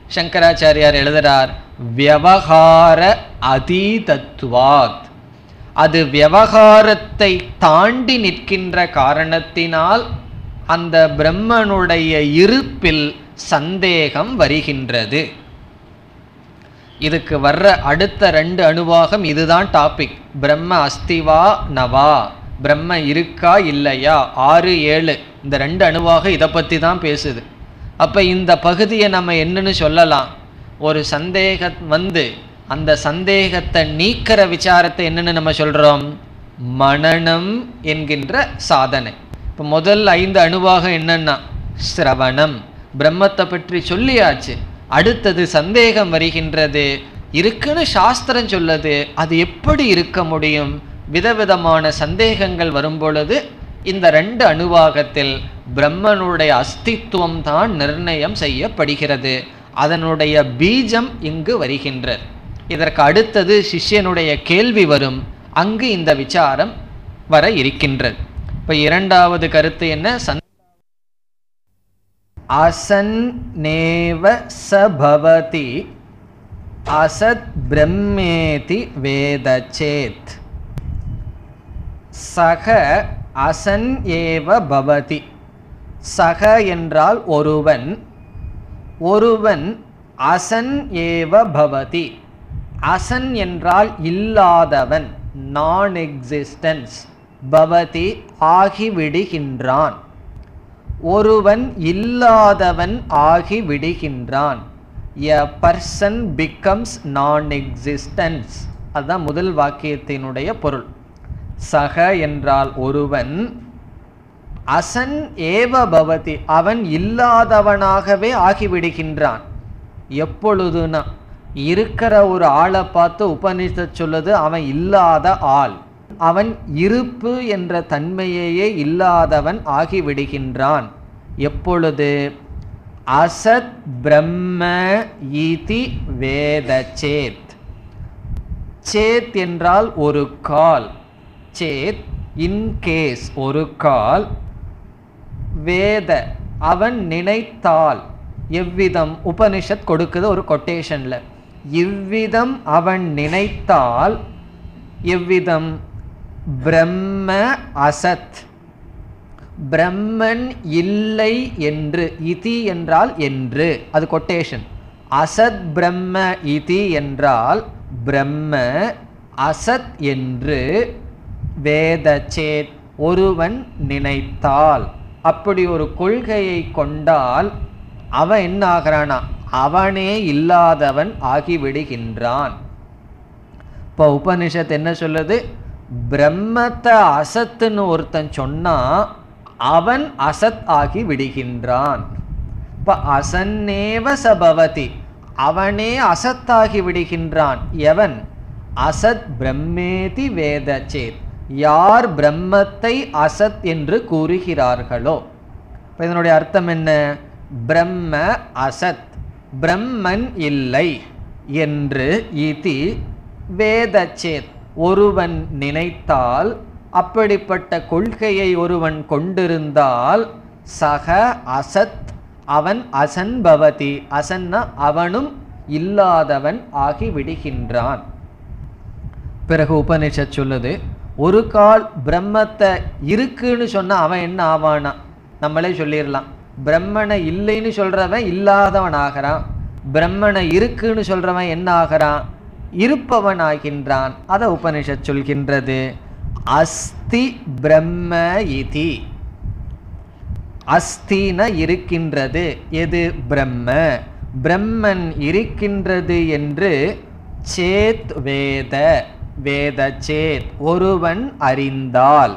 S1: சங்கராச்சாரியார் எழுதுறார், வியவகார அதீதத்துவாத். அது வியவகாரத்தை தாண்டி நிற்கின்ற காரணத்தினால் அந்த பிரம்மனுடைய இருப்பில் சந்தேகம் வருகின்றது. இதுக்கு வர்ற அடுத்த 2 அணுவாகம் இதுதான் டாபிக். பிரம்ம அஸ்திவா நவா, பிரம்ம இருக்கா இல்லையா, 6, 7 இந்த 2 அணுவாக இதை பற்றி தான் பேசுது. அப்போ இந்த பகுதியை நம்ம என்னன்னு சொல்லலாம்? ஒரு சந்தேகம் வந்து அந்த சந்தேகத்தை நீக்கிற விசாரத்தை என்னன்னு நம்ம சொல்கிறோம்? மனனம் என்கின்ற சாதனை. இப்போ முதல் 5 அணுவாக என்னன்னா சிரவணம், பிரம்மத்தை பற்றி சொல்லியாச்சு. அடுத்தது சந்தேகம் வருகின்றது. இருக்குன்னு சாஸ்திரம் சொல்லுது, அது எப்படி இருக்க முடியும்? விதவிதமான சந்தேகங்கள் வரும் பொழுது இந்த 2 அணுவாகத்தில் பிரம்மனுடைய அஸ்தித்துவம் தான் நிர்ணயம் செய்யப்படுகிறது. அதனுடைய பீஜம் இங்கு வருகின்றது. இதற்கு அடுத்தது சிஷ்யனுடைய கேள்வி வரும், அங்கு இந்த விசாரம் வர இருக்கின்றது. இப்போ 2வது கருத்து என்ன? அசன்னேவ சபவதி அசத் பிரம்மேதி வேதச்சேத். சக அசன் ஏவ பவதி. சக என்றால் ஒருவன், ஒருவன் அசன் ஏவ பவதி. அசன் என்றால் இல்லாதவன், நான் எக்ஸிஸ்டன்ஸ். பவதி ஆகிவிடுகின்றான். ஒருவன் இல்லாதவன் ஆகிவிடுகின்றான். A person becomes non existence. அதுதான் முதல் வாக்கியத்தினுடைய பொருள். சக என்றால் ஒருவன், அசன் ஏவ பவதி அவன் இல்லாதவனாகவே ஆகிவிடுகின்றான். எப்பொழுதுனா இருக்கிற ஒரு ஆளை பார்த்து உபனிஷத் சொல்லுது அவன் இல்லாத ஆள், அவன் இருப்பு என்ற தன்மையையே இல்லாதவன் ஆகிவிடுகின்றான். எப்பொழுது? அசத் பிரம்ம இதி வேதச்சேத். சேத் என்றால் ஒரு கால், சேத் இன்கேஸ் ஒரு கால், வேத அவன் நினைத்தால். எவ்விதம்? உபனிஷத் கொடுக்குது ஒரு கொட்டேஷன்ல. இவ்விதம் அவன் நினைத்தால். எவ்விதம்? பிரம்ம அசத், பிரம்மன் இல்லை என்று. இதி என்றால் என்று, அது கொட்டேஷன். அசத் பிரம்ம இதி என்றால் பிரம்ம அசத் என்று. வேதச்சேத் ஒருவன் நினைத்தால், அப்படி ஒரு கொள்கையை கொண்டால் அவன் என்ன ஆகிறானா? அவனே இல்லாதவன் ஆகிவிடுகின்றான். இப்போ உபனிஷத் என்ன சொல்லுது? பிரம்மத்தை அசத்துன்னு ஒருத்தன் சொன்னா அவன் அசத் ஆகி விடுகின்றான். இப்போ அசன்னேவ சபவதி அவனே அசத்தாகி விடுகின்றான். எவன்? அசத் பிரம்மேதி வேதச்சேத் யார் பிரம்மத்தை அசத் என்று கூறுகிறார்களோ. இப்போ இதனுடைய அர்த்தம் என்ன? பிரம்ம அசத், பிரம்மன் இல்லை என்று. இதி வேதச்சேத் ஒருவன் நினைத்தால், அப்படிப்பட்ட கொள்கையை ஒருவன் கொண்டிருந்தால், சக அசத் அவன் அசன் பவதி, அசன்னா அவனும் இல்லாதவன் ஆகிவிடுகின்றான். பிறகு உபனிஷத் சொல்லுது, ஒரு கால் பிரம்மத்தை இருக்குன்னு சொன்னா அவன் என்ன ஆவானா? நம்மளே சொல்லிடலாம், பிரம்மனை இல்லைன்னு சொல்றவன் இல்லாதவன் ஆகிறான், பிரம்மனை இருக்குன்னு சொல்றவன் என்ன ஆகிறான்? இருப்பவன் ஆகின்றான். அதை உபனிஷத் சொல்கின்றது. அஸ்தி பிரம்ம இதி. அஸ்தின இருக்கின்றது. எது? பிரம்ம, பிரம்மன் இருக்கின்றது என்று. சேத் வேத, வேத சேத் ஒருவன் அறிந்தால்,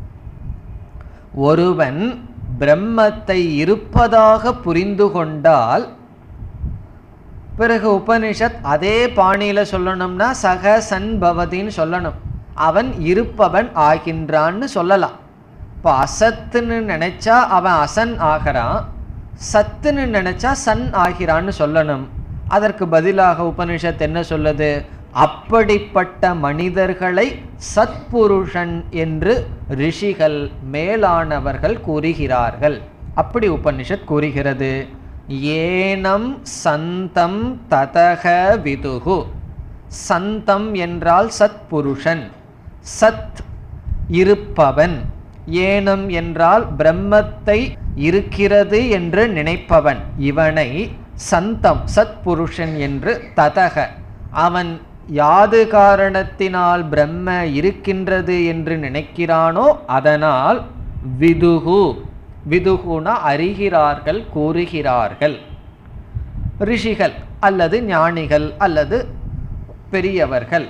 S1: ஒருவன் பிரம்மத்தை இருப்பதாக புரிந்து கொண்டால். பிறகு உபனிஷத் அதே பாணியில சொல்லணும்னா சக சன் பவதின்னு சொல்லணும். அவன் இருப்பவன் ஆகின்றான்னு சொல்லலாம். இப்போ அசத்துன்னு நினைச்சா அவன் அசன் ஆகிறான், சத்துன்னு நினைச்சா சன் ஆகிறான்னு சொல்லணும். அதற்கு பதிலாக உபனிஷத் என்ன சொல்லுது? அப்படிப்பட்ட மனிதர்களை சத்புருஷன் என்று ரிஷிகள் மேலானவர்கள் கூறுகிறார்கள். அப்படி உபனிஷத் கூறுகிறது. ஏனம் சந்தம் ததக விதுகு. சந்தம் என்றால் சத்புருஷன், சத் இருப்பவன். ஏனம் என்றால் பிரம்மத்தை இருக்கிறது என்று நினைப்பவன். இவனை சந்தம் சத்புருஷன் என்று, ததக அவன் யாது காரணத்தினால் பிரம்ம இருக்கின்றது என்று நினைக்கிறானோ அதனால், விதுகு, விதுகுனா அறிகிறார்கள், கூறுகிறார்கள். ரிஷிகள் அல்லது ஞானிகள் அல்லது பெரியவர்கள்.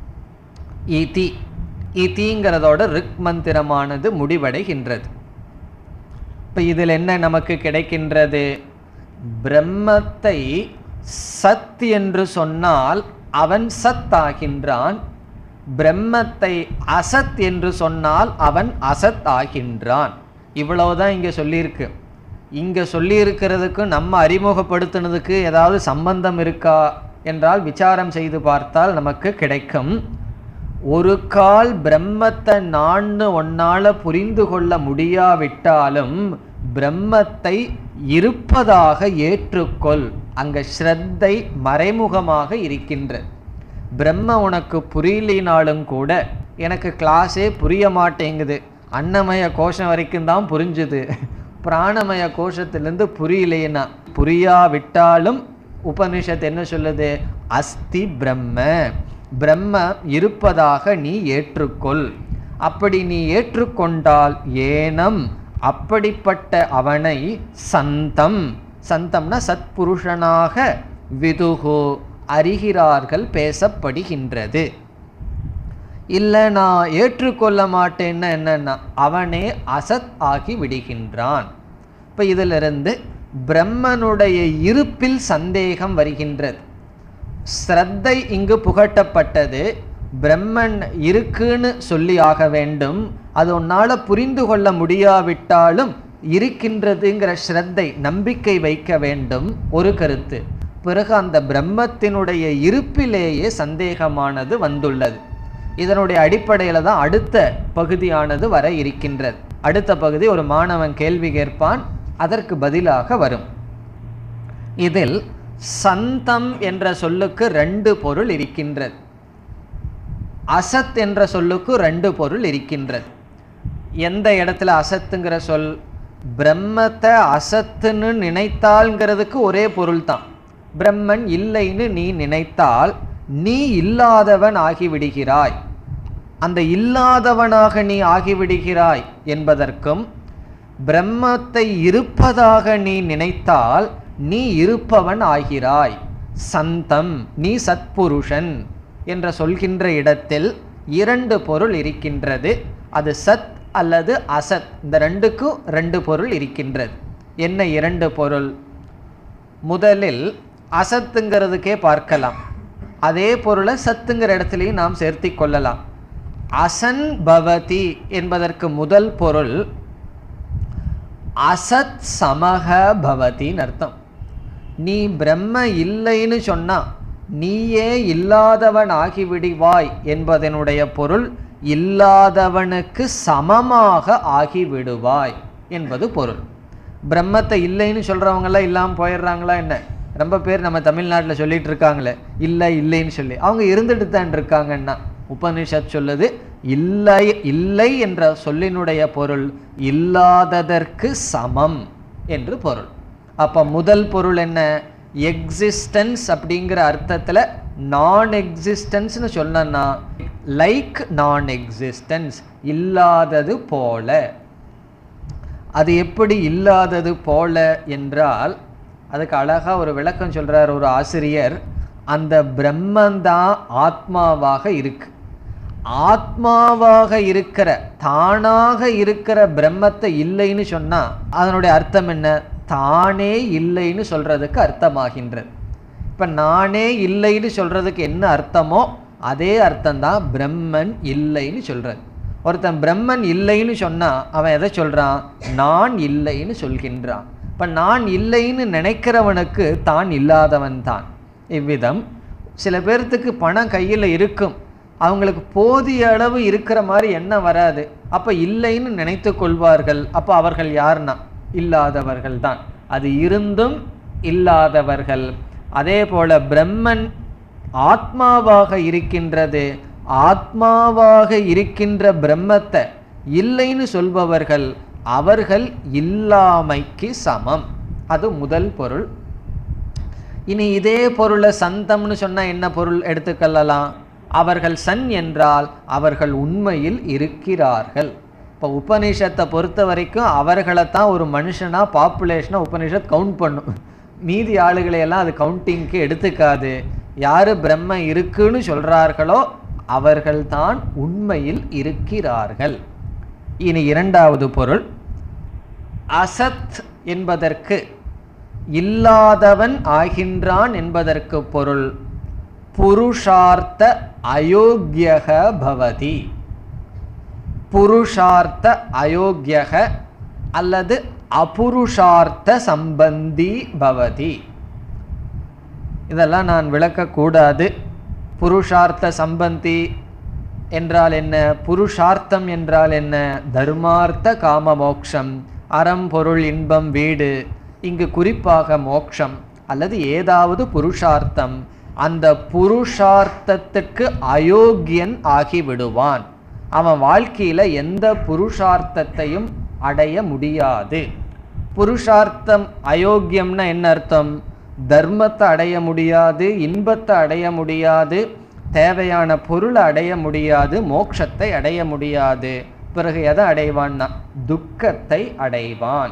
S1: இதி, இதிங்கிறதோட ரிக் மந்திரமானது முடிவடைகின்றது. இப்போ இதில் என்ன நமக்கு கிடைக்கின்றது? பிரம்மத்தை சத் என்று சொன்னால் அவன் சத் ஆகின்றான், பிரம்மத்தை அசத் என்று சொன்னால் அவன் அசத் ஆகின்றான். இவ்வளவுதான் இங்கே சொல்லியிருக்கு. இங்கே சொல்லியிருக்கிறதுக்கு நம்ம அறிமுகப்படுத்தினதுக்கு ஏதாவது சம்பந்தம் இருக்கா என்றால் விசாரம் செய்து பார்த்தால் நமக்கு கிடைக்கும். ஒரு கால் பிரம்மத்தை நான் ஒன்னால புரிந்து கொள்ள முடியாவிட்டாலும் பிரம்மத்தை இருப்பதாக ஏற்றுக்கொள். அங்க ஸ்ரத்தை மறைமுகமாக இருக்கின்ற. பிரம்ம உனக்கு புரியலினாலும் கூட, எனக்கு கிளாஸே புரிய மாட்டேங்குது, அன்னமய கோஷம் வரைக்கும் தான் புரிஞ்சுது, பிராணமய கோஷத்திலிருந்து புரியலேனா, புரியாவிட்டாலும் உபனிஷத் என்ன சொல்லுது? அஸ்தி பிரம்ம, பிரம்ம இருப்பதாக நீ ஏற்றுக்கொள். அப்படி நீ ஏற்றுக்கொண்டால் ஏனம் அப்படிப்பட்ட அவனை சந்தம், சந்தம்னா சத்புருஷனாக, விதுகு அறிகிறார்கள், பேசப்படுகின்றது. இல்லை நான் ஏற்றுக்கொள்ள மாட்டேன்னா என்னன்னா அவனே அசத் ஆகி விடுகின்றான். இப்போ இதிலிருந்து பிரம்மனுடைய இருப்பில் சந்தேகம் வருகின்றது. ஸ்ரத்தை இங்கு புகட்டப்பட்டது, பிரம்மன் இருக்குன்னு சொல்லி ஆக வேண்டும். அது உன்னால் புரிந்து கொள்ள முடியாவிட்டாலும் இருக்கின்றதுங்கிற ஸ்ரத்தை, நம்பிக்கை வைக்க வேண்டும், ஒரு கருத்து. பிறகு அந்த பிரம்மத்தினுடைய இருப்பிலேயே சந்தேகமானது வந்துள்ளது. இதனுடைய அடிப்படையில் தான் அடுத்த பகுதியானது வர இருக்கின்றது. அடுத்த பகுதி ஒரு மாணவன் கேள்வி கேட்பான், அதற்கு பதிலாக வரும். இதில் சந்தம் என்ற சொல்லுக்கு ரெண்டு பொருள் இருக்கின்றது, அசத் என்ற சொல்லுக்கு ரெண்டு பொருள் இருக்கின்றது. எந்த இடத்துல அசத்துங்கிற சொல்? பிரம்மத்தை அசத்துன்னு நினைத்தால்ங்கிறதுக்கு ஒரே பொருள் தான். பிரம்மன் இல்லைன்னு நீ நினைத்தால் நீ இல்லாதவன் ஆகிவிடுகிறாய், அந்த இல்லாதவனாக நீ ஆகிவிடுகிறாய் என்பதற்கும், பிரம்மத்தை இருப்பதாக நீ நினைத்தால் நீ இருப்பவன் ஆகிறாய். சந்தம், நீ சத்புருஷன் என்ற சொல்கின்ற இடத்தில் இரண்டு பொருள் இருக்கின்றது. அது சத் அல்லது அசத், இந்த ரெண்டுக்கும் ரெண்டு பொருள் இருக்கின்றது. என்ன இரண்டு பொருள்? முதலில் அசத்துங்கிறதுக்கே பார்க்கலாம், அதே பொருளை சத்துங்கிற இடத்துலையும் நாம் சேர்த்தி கொள்ளலாம். அசன் பவதி என்பதற்கு முதல் பொருள் அசத் சமக பவதின்னு அர்த்தம். நீ பிரம்ம இல்லைன்னு சொன்னா நீயே இல்லாதவன் ஆகிவிடுவாய் என்பதனுடைய பொருள் இல்லாதவனுக்கு சமமாக ஆகிவிடுவாய் என்பது பொருள். பிரம்மத்தை இல்லைன்னு சொல்றவங்கெல்லாம் இல்லாமல் போயிடுறாங்களா என்ன? ரொம்ப பேர் நம்ம தமிழ்நாட்டில் சொல்லிட்டு இருக்காங்களே இல்லை இல்லைன்னு சொல்லி, அவங்க இருந்துட்டு தான் இருக்காங்கன்னா உபனிஷத் சொல்லுது இல்லை, இல்லை என்ற சொல்லினுடைய பொருள் இல்லாததற்கு சமம் என்று பொருள். அப்போ முதல் பொருள் என்ன? எக்ஸிஸ்டன்ஸ் அப்படிங்கிற அர்த்தத்தில் நான் எக்ஸிஸ்டன்ஸ்னு சொன்னா லைக் நான் எக்ஸிஸ்டன்ஸ், இல்லாதது போல. அது எப்படி இல்லாதது போல என்றால் அதுக்கு அழகா ஒரு விளக்கம் சொல்றார் ஒரு ஆசிரியர். அந்த பிரம்மந்தான் ஆத்மாவாக இருக்கு. ஆத்மாவாக இருக்கிற, தானாக இருக்கிற பிரம்மத்தை இல்லைன்னு சொன்னா அதனுடைய அர்த்தம் என்ன? தானே இல்லைன்னு சொல்றதுக்கு அர்த்தமாகின்றது. இப்ப நானே இல்லைன்னு சொல்றதுக்கு என்ன அர்த்தமோ அதே அர்த்தம்தான் பிரம்மன் இல்லைன்னு சொல்றது. ஒருத்தன் பிரம்மன் இல்லைன்னு சொன்னா அவன் எதை சொல்றான்? நான் இல்லைன்னு சொல்கின்றான். இப்ப நான் இல்லைன்னு நினைக்கிறவனுக்கு தான் இல்லாதவன் தான். இவ்விதம் சில பேர்த்துக்கு பணம் கையில் இருக்கும், அவங்களுக்கு போதிய அளவு இருக்கிற மாதிரி எண்ணம் வராது, அப்ப இல்லைன்னு நினைத்து கொள்வார்கள். அப்ப அவர்கள் யார்னா இல்லாதவர்கள் தான். அது இருந்தும் இல்லாதவர்கள். அதே போல பிரம்மன் ஆத்மாவாக இருக்கின்றது, ஆத்மாவாக இருக்கின்ற பிரம்மத்தை இல்லைன்னு சொல்பவர்கள், அவர்கள் இல்லாமைக்கு சமம். அது முதல் பொருள். இனி இதே பொருளை சந்தம்னு சொன்னா என்ன பொருள் எடுத்துக்கொள்ளலாம்? அவர்கள் சன் என்றால் அவர்கள் உண்மையில் இருக்கிறார்கள். இப்போ உபனிஷத்தை பொறுத்த வரைக்கும் அவர்களைத்தான் ஒரு மனுஷனா பாப்புலேஷனா உபனிஷத் கவுண்ட் பண்ணும். மீதி ஆளுகளையெல்லாம் அது கவுண்டிங்க்கு எடுத்துக்காது. யாரு பிரம்ம இருக்குன்னு சொல்றார்களோ அவர்கள்தான் உண்மையில் இருக்கிறார்கள். இனி இரண்டாவது பொருள், அசத் என்பதற்கு இல்லாதவன் ஆகின்றான் என்பதற்கு பொருள் புருஷார்த்த அயோக்யக பவதி. புருஷார்த்த அயோக்யக அல்லது அபுருஷார்த்த சம்பந்தி பவதி. இதெல்லாம் நான் விளக்கக்கூடாது. புருஷார்த்த சம்பந்தி என்றால் என்ன, புருஷார்த்தம் என்றால் என்ன, தர்மார்த்த காம மோக்ஷம், அறம் பொருள் இன்பம் வீடு, இங்கு குறிப்பாக மோக்ஷம் அல்லது ஏதாவது புருஷார்த்தம். அந்த புருஷார்த்தத்துக்கு அயோக்கியன் ஆகிவிடுவான். அவன் வாழ்க்கையில எந்த புருஷார்த்தத்தையும் அடைய முடியாது. புருஷார்த்தம் அயோக்கியம்னா என்ன அர்த்தம்? தர்மத்தை அடைய முடியாது, இன்பத்தை அடைய முடியாது, தேவையான பொருளை அடைய முடியாது, மோட்சத்தை அடைய முடியாது. பிறகு எதை அடைவான்னா துக்கத்தை அடைவான்.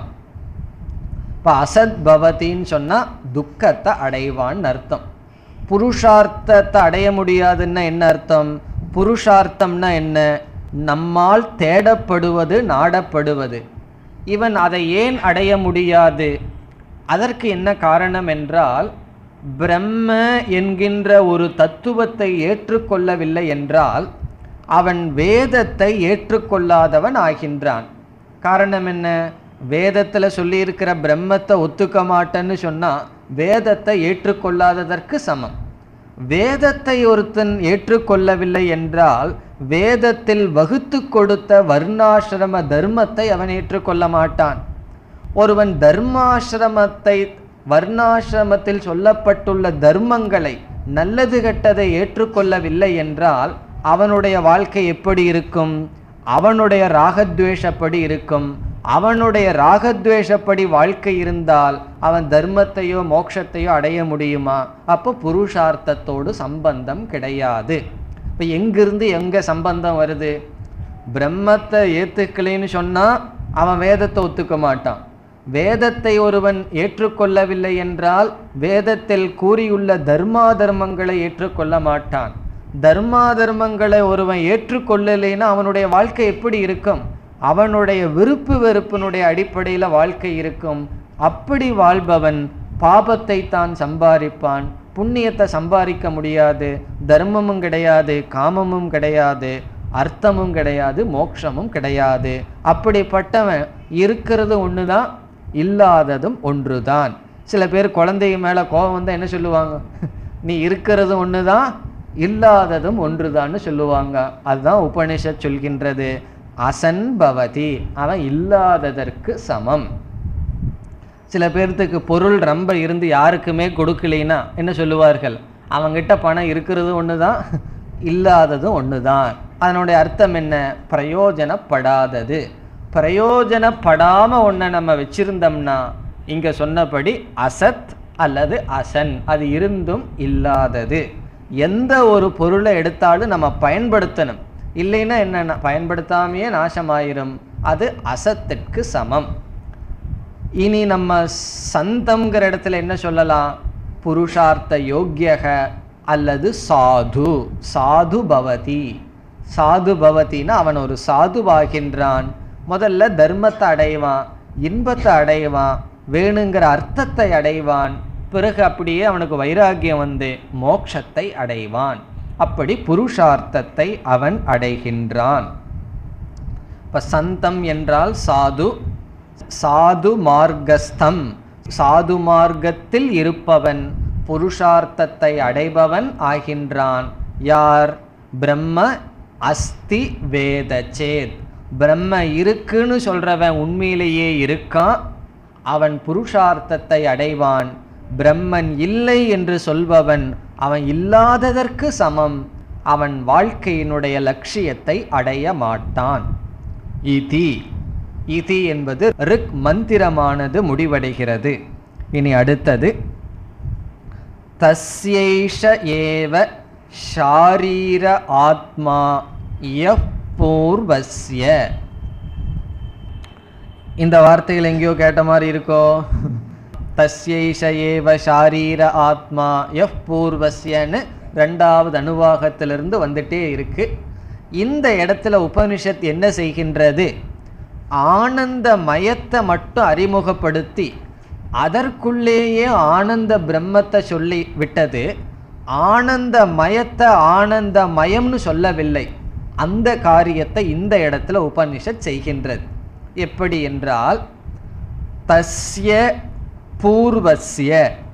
S1: இப்போ அசத் பவதின்னு சொன்னா துக்கத்தை அடைவான்னு அர்த்தம். புருஷார்த்தத்தை அடைய முடியாதுன்னா என்ன அர்த்தம்? புருஷார்த்தம்னா என்ன? நம்மால் தேடப்படுவது, நாடப்படுவது. இவன் அதை ஏன் அடைய முடியாது? அதற்கு என்ன காரணம் என்றால், பிரம்ம என்கின்ற ஒரு தத்துவத்தை ஏற்றுக்கொள்ளவில்லை என்றால் அவன் வேதத்தை ஏற்றுக்கொள்ளாதவன் ஆகின்றான். காரணம் என்ன? வேதத்தில் சொல்லியிருக்கிற பிரம்மத்தை ஒத்துக்க மாட்டேன்னு சொன்னால் வேதத்தை ஏற்றுக்கொள்ளாததற்கு சமம். வேதத்தை ஒருத்தன் ஏற்றுக்கொள்ளவில்லை என்றால் வேதத்தில் வகுத்து கொடுத்த வர்ணாசிரம தர்மத்தை அவன் ஏற்றுக்கொள்ள மாட்டான். ஒருவன் தர்மாசிரமத்தை, வர்ணாசிரமத்தில் சொல்லப்பட்டுள்ள தர்மங்களை, நல்லது கெட்டதை ஏற்றுக்கொள்ளவில்லை என்றால் அவனுடைய வாழ்க்கை எப்படி இருக்கும்? அவனுடைய ராகத்வேஷப்படி இருக்கும். அவனுடைய ராகத்வேஷப்படி வாழ்க்கை இருந்தால் அவன் தர்மத்தையோ மோட்சத்தையோ அடைய முடியுமா? அப்போ புருஷார்த்தத்தோடு சம்பந்தம் கிடையாது. இப்போ எங்கிருந்து எங்கே சம்பந்தம் வருது? பிரம்மத்தை ஏற்றுக்கலைன்னு சொன்னால் அவன் வேதத்தை ஒத்துக்க மாட்டான். வேதத்தை ஒருவன் ஏற்றுக்கொள்ளவில்லை என்றால் வேதத்தில் கூறியுள்ள தர்மா தர்மங்களை ஏற்றுக்கொள்ள மாட்டான். தர்மா தர்மங்களை ஒருவன் ஏற்றுக்கொள்ளலைன்னா அவனுடைய வாழ்க்கை எப்படி இருக்கும்? அவனுடைய விருப்பு வெறுப்பினுடைய அடிப்படையில் வாழ்க்கை இருக்கும். அப்படி வாழ்பவன் பாபத்தை தான் சம்பாதிப்பான், புண்ணியத்தை சம்பாதிக்க முடியாது. தர்மமும் கிடையாது, காமமும் கிடையாது, அர்த்தமும் கிடையாது, மோட்சமும் கிடையாது. அப்படிப்பட்டவன் இருக்கிறது ஒன்று தான், இல்லாததும் ஒன்று தான். சில பேர் குழந்தைங்க மேலே கோபம் வந்தால் என்ன சொல்லுவாங்க? நீ இருக்கிறது ஒன்று தான், இல்லாததும் ஒன்று தான்னு சொல்லுவாங்க. அதுதான் உபனிஷத் சொல்கின்றது, அசன் பவதி, அவன் இல்லாததற்கு சமம். சில பேர்த்துக்கு பொருள் ரொம்ப இருந்து யாருக்குமே கொடுக்கலைன்னா என்ன சொல்லுவார்கள்? அவங்கிட்ட பணம் இருக்கிறது ஒன்று தான், இல்லாததும் ஒன்று தான். அதனுடைய அர்த்தம் என்ன? பிரயோஜனப்படாதது. பிரயோஜனப்படாமல் ஒன்றை நம்ம வச்சிருந்தோம்னா இங்கே சொன்னபடி அசத் அல்லது அசன், அது இருந்தும் இல்லாதது. எந்த ஒரு பொருளை எடுத்தாலும் நம்ம பயன்படுத்தணும், இல்லைன்னா என்னென்ன பயன்படுத்தாமையே நாசமாயிரும். அது அசத்திற்கு சமம். இனி நம்ம சந்தம்ங்கிற இடத்துல என்ன சொல்லலாம்? புருஷார்த்த யோக்கியக அல்லது சாது. சாது பவதி. சாது பவதினா அவன் ஒரு சாதுவாகின்றான். முதல்ல தர்மத்தை அடைவான், இன்பத்தை அடைவான், வேணுங்கிற அர்த்தத்தை அடைவான். பிறகு அப்படியே அவனுக்கு வைராக்கியம் வந்து மோட்சத்தை அடைவான். அப்படி புருஷார்த்தத்தை அவன் அடைகின்றான். இப்போ சந்தம் என்றால் சாது, சாது மார்க்கஸ்தம், சாது மார்க்கத்தில் இருப்பவன், புருஷார்த்தத்தை அடைபவன் ஆகின்றான். யார்? பிரம்ம அஸ்தி வேதச்சேத். பிரம்ம இருக்குன்னு சொல்றவன் உண்மையிலேயே இருக்கான், அவன் புருஷார்த்தத்தை அடைவான். பிரம்மன் இல்லை என்று சொல்பவன் அவன் இல்லாததற்கு சமம், அவன் வாழ்க்கையினுடைய லட்சியத்தை அடைய மாட்டான். இதி இதி என்பது ரிக் மந்திரமானது முடிவடைகிறது. இனி அடுத்தது தஸ்யைஷ ஏவ ஷாரீர ஆத்மா யப் பூர்வஸ்ய. இந்த வார்த்தைகள் எங்கேயோ கேட்ட மாதிரி இருக்கோ? தஸ்யைஷ ஏவ ஷாரீர ஆத்மா யப் பூர்வஸ்யன்னு ரெண்டாவது அணுவாகத்திலிருந்து வந்துட்டே இருக்கு. இந்த இடத்துல உபனிஷத் என்ன செய்கின்றது? ஆனந்த மயத்தை மட்டும் அறிமுகப்படுத்தி அதற்குள்ளேயே ஆனந்த பிரம்மத்தை சொல்லி விட்டது. ஆனந்த மயத்தை ஆனந்த மயம்னு சொல்லவில்லை. அந்த காரியத்தை இந்த இடத்துல உபனிஷத் செய்கின்றது. எப்படி என்றால், தஸ்ய பூர்வஸ்ய,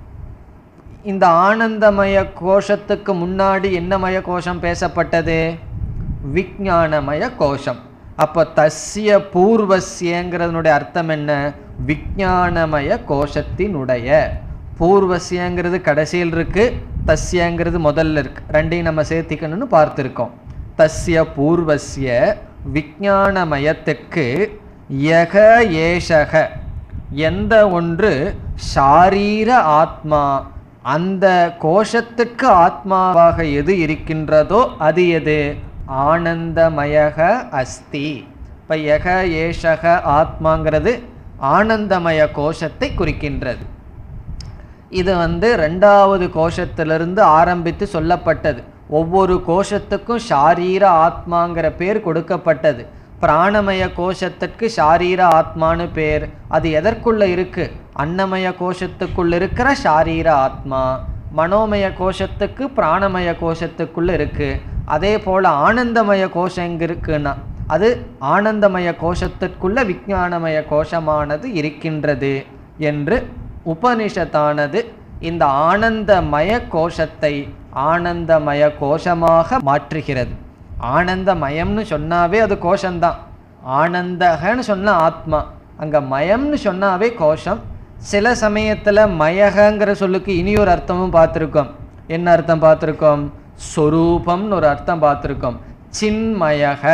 S1: இந்த ஆனந்தமய கோஷத்துக்கு முன்னாடி என்னமய கோஷம் பேசப்பட்டது? விஞ்ஞானமய கோஷம். அப்போ தஸ்ய பூர்வஸ்யங்கிறதுனுடைய அர்த்தம் என்ன? விஞ்ஞானமய கோஷத்தினுடைய. பூர்வஸ்யங்கிறது கடைசியில் இருக்கு, தஸ்யங்கிறது முதல்ல இருக்கு. ரெண்டையும் நம்ம சேர்த்திக்கணும்னு பார்த்துருக்கோம். தஸ்ய பூர்வஸ்ய விஞ்ஞானமயத்திற்கு யக ஏஷக, எந்த ஒன்று ஷாரீர ஆத்மா, அந்த கோஷத்துக்கு ஆத்மாவாக எது இருக்கின்றதோ அது எது? ஆனந்தமயக அஸ்தி. இப்போ யக ஏஷக ஆத்மாங்கிறது ஆனந்தமய கோஷத்தை குறிக்கின்றது. இது ரெண்டாவது கோஷத்திலிருந்து ஆரம்பித்து சொல்லப்பட்டது. ஒவ்வொரு கோஷத்துக்கும் ஷாரீர ஆத்மாங்கிற பேர் கொடுக்கப்பட்டது. பிராணமய கோஷத்திற்கு ஷாரீர ஆத்மானு பேர். அது எதற்குள்ள இருக்கு? அன்னமய கோஷத்துக்குள்ள இருக்கிற ஷாரீர ஆத்மா. மனோமய கோஷத்துக்கு பிராணமய கோஷத்துக்குள்ள இருக்கு. அதே போல ஆனந்தமய கோஷம் எங்க இருக்குன்னா அது ஆனந்தமய கோஷத்திற்குள்ள விஞ்ஞானமய கோஷமானது இருக்கின்றது என்று உபனிஷத்தானது இந்த ஆனந்தமய கோஷத்தை ஆனந்தமய கோஷமாக மாற்றுகிறது. ஆனந்தமயம்னு சொன்னாவே அது கோஷம்தான். ஆனந்தகன்னு சொன்ன ஆத்மா, அங்கே மயம்னு சொன்னாவே கோஷம். சில சமயத்தில் மயகங்கிற சொல்லுக்கு இனியொரு அர்த்தமும் பார்த்துருக்கோம். என்ன அர்த்தம் பார்த்துருக்கோம்? ஸ்வரூபம்னு ஒரு அர்த்தம் பார்த்துருக்கோம். சின்மயக,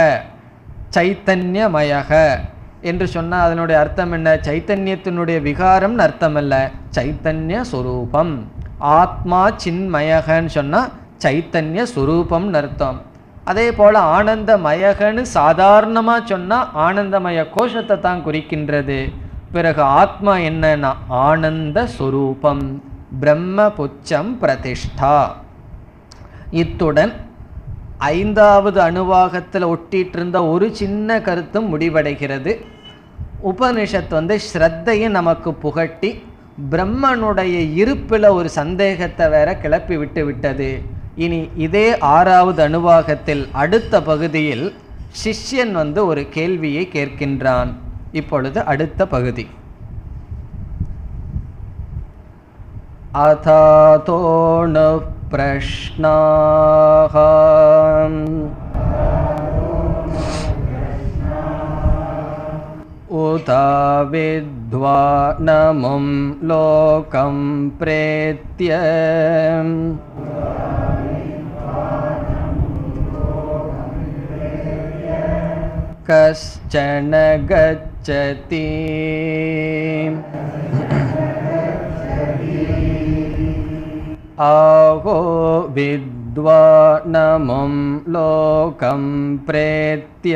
S1: சைத்தன்யமயக என்று சொன்னால் அதனுடைய அர்த்தம் என்ன? சைத்தன்யத்தினுடைய விகாரம்னு அர்த்தம் அல்ல, சைத்தன்ய ஸ்வரூபம். ஆத்மா சின்மயகன்னு சொன்னால் சைத்தன்ய ஸ்வரூபம்னு அர்த்தம். அதே போல் ஆனந்தமயகன்னு சாதாரணமாக சொன்னால் ஆனந்தமய கோஷத்தை தான் குறிக்கின்றது. பிறகு ஆத்மா என்னன்னா ஆனந்த ஸ்வரூபம், பிரம்ம புச்சம் பிரதிஷ்டா. இத்துடன் ஐந்தாவது அணுவாகத்தில் ஒட்டிட்டு இருந்த ஒரு சின்ன கருத்தும் முடிவடைகிறது. உபனிஷத் ஸ்ரத்தையை நமக்கு புகட்டி பிரம்மனுடைய இருப்பில் ஒரு சந்தேகத்தை வேற கிளப்பி விட்டு விட்டது. இனி இதே ஆறாவது அணுவாகத்தில் அடுத்த பகுதியில் சிஷ்யன் ஒரு கேள்வியை கேட்கின்றான். இப்பொழுது அடுத்த பகுதி. அதாதோணு பிரஷ்னாஹ உத வித்வானமும் லோகம் பிரேத்ய கஷ்சன கச்சதி. ஆஹோ வித்வானமும் லோகம் பிரேத்ய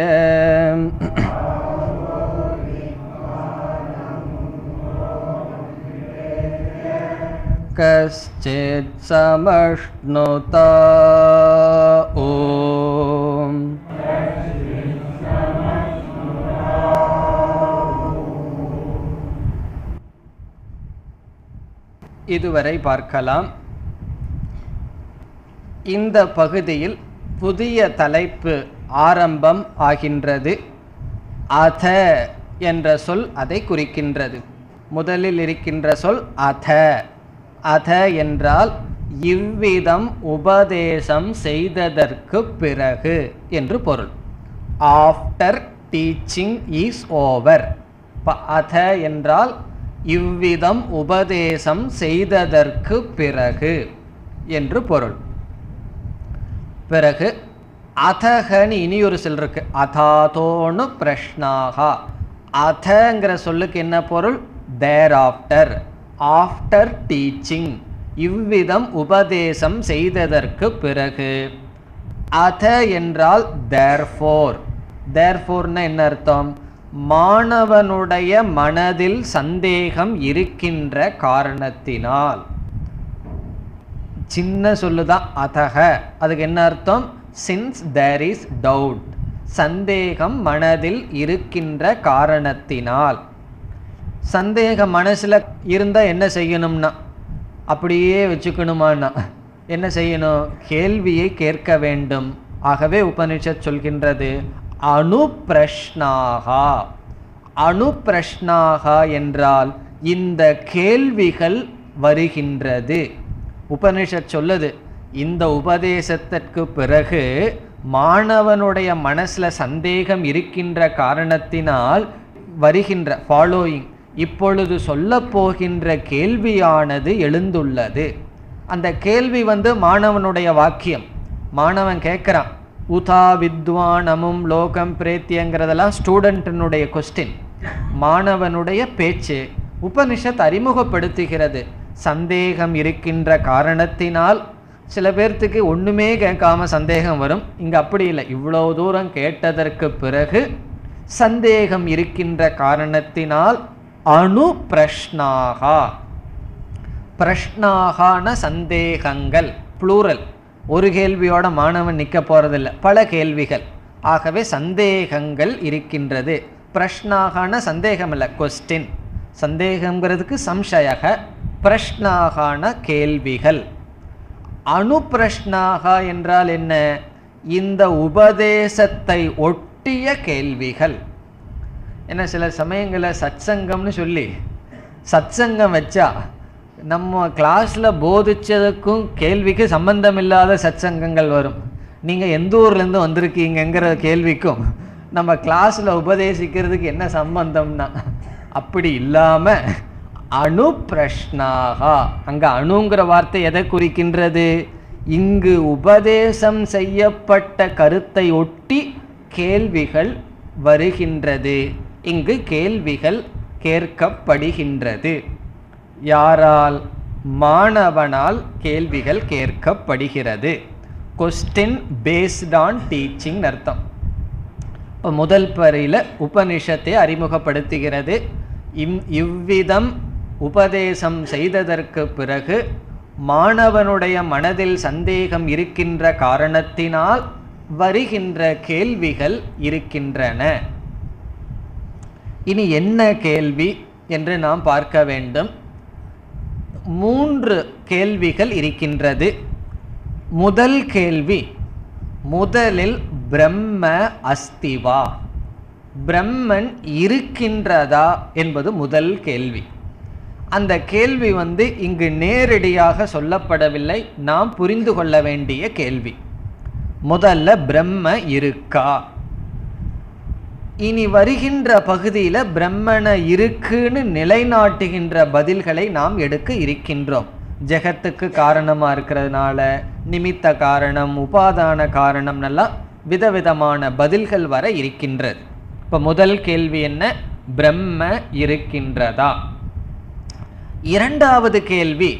S1: கஷ்சித் சமஷ்ணுதா. ஓம் இதுவரை பார்க்கலாம். இந்த பகுதியில் புதிய தலைப்பு ஆரம்பம் ஆகின்றது. அத என்ற சொல் அதை குறிக்கின்றது. முதலில் இருக்கின்ற சொல் அத. அத என்றால் இவ்விதம் உபதேசம் செய்ததற்கு பிறகு என்று பொருள். After teaching is over. அத என்றால் இவ்விதம் உபதேசம் செய்ததற்கு பிறகு என்று பொருள். பிறகு அதகன்னு இனியொரு சொல் இருக்கு, அதாதோனு பிரஷ்னாகா. அதங்கிற சொல்லுக்கு என்ன பொருள்? Thereafter, after teaching. இவ்விதம் உபதேசம் செய்ததற்கு பிறகு. அத என்றால் தேர்ஃபோர். தேர்ஃபோர்னா என்ன அர்த்தம்? மாணவனுடைய மனதில் சந்தேகம் இருக்கின்ற காரணத்தினால். சின்ன சொல்லுதான் அதக, அதுக்கு என்ன அர்த்தம்? சின்ஸ் தேர் இஸ் டவுட், சந்தேகம் மனதில் இருக்கின்ற காரணத்தினால். சந்தேகம் மனசில் இருந்தால் என்ன செய்யணும்னா, அப்படியே வச்சுக்கணுமான்னா என்ன செய்யணும்? கேள்வியை கேட்க வேண்டும். ஆகவே உபனிஷத் சொல்கின்றது அனுப்ரஷ்னாகா. அனுப்ரஷ்னாகா என்றால் இந்த கேள்விகள் வருகின்றது. உபனிஷத் சொல்லுது, இந்த உபதேசத்திற்கு பிறகு மாணவனுடைய மனசில் சந்தேகம் இருக்கின்ற காரணத்தினால் வருகின்ற ஃபாலோயிங், இப்பொழுது சொல்ல போகின்ற கேள்வியானது எழுந்துள்ளது. அந்த கேள்வி மாணவனுடைய வாக்கியம். மாணவன் கேட்குறான், உதா வித்வானமும் லோகம் பிரேத்தியங்கிறதெல்லாம் ஸ்டூடெண்ட்டினுடைய கொஸ்டின், மாணவனுடைய பேச்சு. உபனிஷத் அறிமுகப்படுத்துகிறது, சந்தேகம் இருக்கின்ற காரணத்தினால். சில பேர்த்துக்கு ஒன்றுமே கேட்காம சந்தேகம் வரும். இங்கே அப்படி இல்லை, இவ்வளோ தூரம் கேட்டதற்கு பிறகு சந்தேகம் இருக்கின்ற காரணத்தினால் அணு பிரஷ்னாகா. பிரஷ்னாகான சந்தேகங்கள், ப்ளூரல். ஒரு கேள்வியோட மாணவன் நிற்க போகிறதில்ல, பல கேள்விகள். ஆகவே சந்தேகங்கள் இருக்கின்றது. பிரஷ்னாகான சந்தேகம் இல்லை, கொஸ்டின். சந்தேகங்கிறதுக்கு சம்சயக, பிரஷ்னாகான கேள்விகள். அணுப்பிரஷ்னாகா என்றால் என்ன? இந்த உபதேசத்தை ஒட்டிய கேள்விகள். ஏன்னா சில சமயங்களில் சத்சங்கம்னு சொல்லி சத்சங்கம் வச்சா நம்ம கிளாஸில் போதிச்சதுக்கும் கேள்விக்கு சம்பந்தம் இல்லாத சத்சங்கங்கள் வரும். நீங்கள் எந்த ஊர்லேருந்து வந்திருக்கீங்கிற கேள்விக்கும் நம்ம கிளாஸில் உபதேசிக்கிறதுக்கு என்ன சம்பந்தம்னா, அப்படி இல்லாமல் அணுப்பிரஷ்னாகா. அங்கே அணுங்கிற வார்த்தை எதை குறிக்கின்றது? இங்கு உபதேசம் செய்யப்பட்ட கருத்தை ஒட்டி கேள்விகள் வருகின்றது. இங்கு கேள்விகள் கேட்கப்படுகின்றது. யாரால்? மாணவனால் கேள்விகள் கேட்கப்படுகிறது. கொஸ்டின் பேஸ்ட் ஆன் டீச்சிங் அர்த்தம். இப்போ முதல் பரியில் உபனிஷத்தை அறிமுகப்படுத்துகிறது. இவ்விதம் உபதேசம் செய்ததற்கு பிறகு மாணவனுடைய மனதில் சந்தேகம் இருக்கின்ற காரணத்தினால் வருகின்ற கேள்விகள் இருக்கின்றன. இனி என்ன கேள்வி என்று நாம் பார்க்க வேண்டும். 3 கேள்விகள் இருக்கின்றது. முதல் கேள்வி, முதலில் பிரம்ம அஸ்திவா, பிரம்மன் இருக்கின்றதா என்பது முதல் கேள்வி. அந்த கேள்வி இங்கு நேரடியாக சொல்லப்படவில்லை, நாம் புரிந்து கொள்ள வேண்டிய கேள்வி. முதல்ல பிரம்ம இருக்கா. இனி வருகின்ற பகுதியில் பிரம்மனை இருக்குன்னு நிலைநாட்டுகின்ற பதில்களை நாம் எடுக்க இருக்கின்றோம். ஜெகத்துக்கு காரணமாக இருக்கிறதுனால நிமித்த காரணம், உபாதான காரணம் எல்லாம் விதவிதமான பதில்கள் வர இருக்கின்றது. இப்போ முதல் கேள்வி என்ன? பிரம்ம இருக்கின்றதா. இரண்டாவது கேள்வி,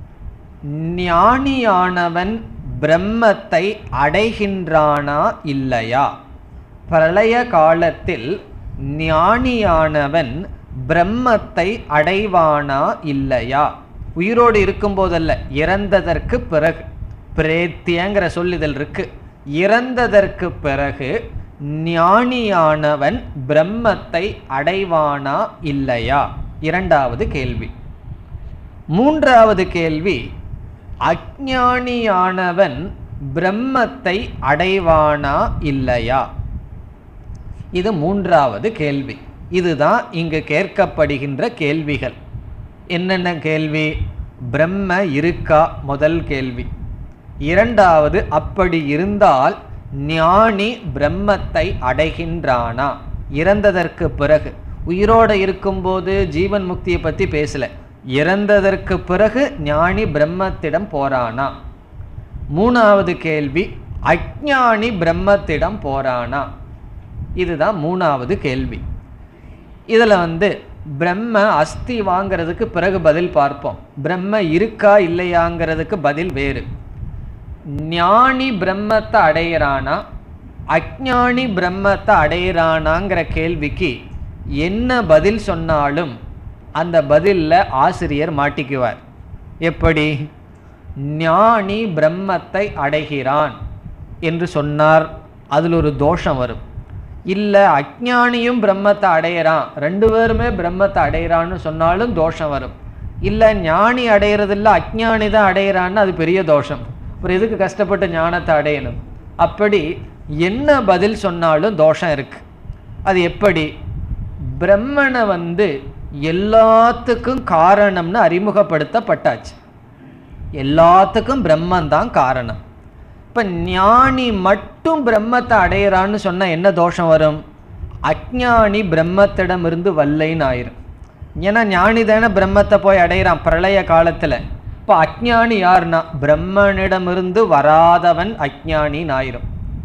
S1: ஞானியானவன் பிரம்மத்தை அடைகின்றானா இல்லையா? பிரளய காலத்தில் ஞானியானவன் பிரம்மத்தை அடைவானா இல்லையா? உயிரோடு இருக்கும்போதல்ல, இறந்ததற்கு பிறகு. பிரேத்தியங்கிற சொல்லுதல் இருக்கு. இறந்ததற்கு பிறகு ஞானியானவன் பிரம்மத்தை அடைவானா இல்லையா? இரண்டாவது கேள்வி. மூன்றாவது கேள்வி, அஞ்ஞானியானவன் பிரம்மத்தை அடைவானா இல்லையா? இது மூன்றாவது கேள்வி. இதுதான் இங்கு கேட்கப்படுகின்ற கேள்விகள். என்னென்ன கேள்வி? பிரம்ம இருக்கா முதல் கேள்வி. இரண்டாவது, அப்படி இருந்தால் ஞானி பிரம்மத்தை அடைகின்றானா? இறந்ததற்கு பிறகு உயிரோடு இருக்கும்போது ஜீவன் முக்தியை பற்றி பேசலை, இறந்ததற்கு பிறகு ஞானி பிரம்மத்திடம் போறானா. மூணாவது கேள்வி, அஞ்ஞானி பிரம்மத்திடம் போறானா, இதுதான் மூணாவது கேள்வி. இதில் பிரம்ம அஸ்தி வாங்கிறதுக்கு பிறகு பதில் பார்ப்போம். பிரம்ம இருக்கா இல்லையாங்கிறதுக்கு பதில் வேறு. ஞானி பிரம்மத்தை அடையிறானா அஞ்ஞானி பிரம்மத்தை அடையிறானாங்கிற கேள்விக்கு என்ன பதில் சொன்னாலும் அந்த பதிலில் ஆசிரியர் மாட்டிக்குவார். எப்படி? ஞானி பிரம்மத்தை அடைகிறான் என்று சொன்னார், அதில் ஒரு தோஷம் வரும். இல்லை அஞ்ஞானியும் பிரம்மத்தை அடையிறான், ரெண்டு பேருமே பிரம்மத்தை அடையிறான்னு சொன்னாலும் தோஷம் வரும். இல்லை ஞானி அடையிறதில்ல அஞ்ஞானி தான் அடையிறான்னு அது பெரிய தோஷம். அப்புறம் எதுக்கு கஷ்டப்பட்டு ஞானத்தை அடையணும்? அப்படி என்ன பதில் சொன்னாலும் தோஷம் இருக்கு. அது எப்படி? பிரம்மனை எல்லாத்துக்கும் காரணம்னு அறிமுகப்படுத்தப்பட்டாச்சு. எல்லாத்துக்கும் பிரம்மன் தான் காரணம். இப்போ ஞானி மட்டும் பிரம்மத்தை அடையிறான்னு சொன்னால் என்ன தோஷம் வரும்? அஞ்ஞானி பிரம்மத்திடமிருந்து வல்லைன்னு ஆயிரும். ஏன்னா ஞானி தானே பிரம்மத்தை போய் அடையிறான் பிரளய காலத்தில். இப்போ அஞ்ஞானி யாருன்னா பிரம்மனிடமிருந்து வராதவன் அஞ்ஞானின்னு ஆயிரும்.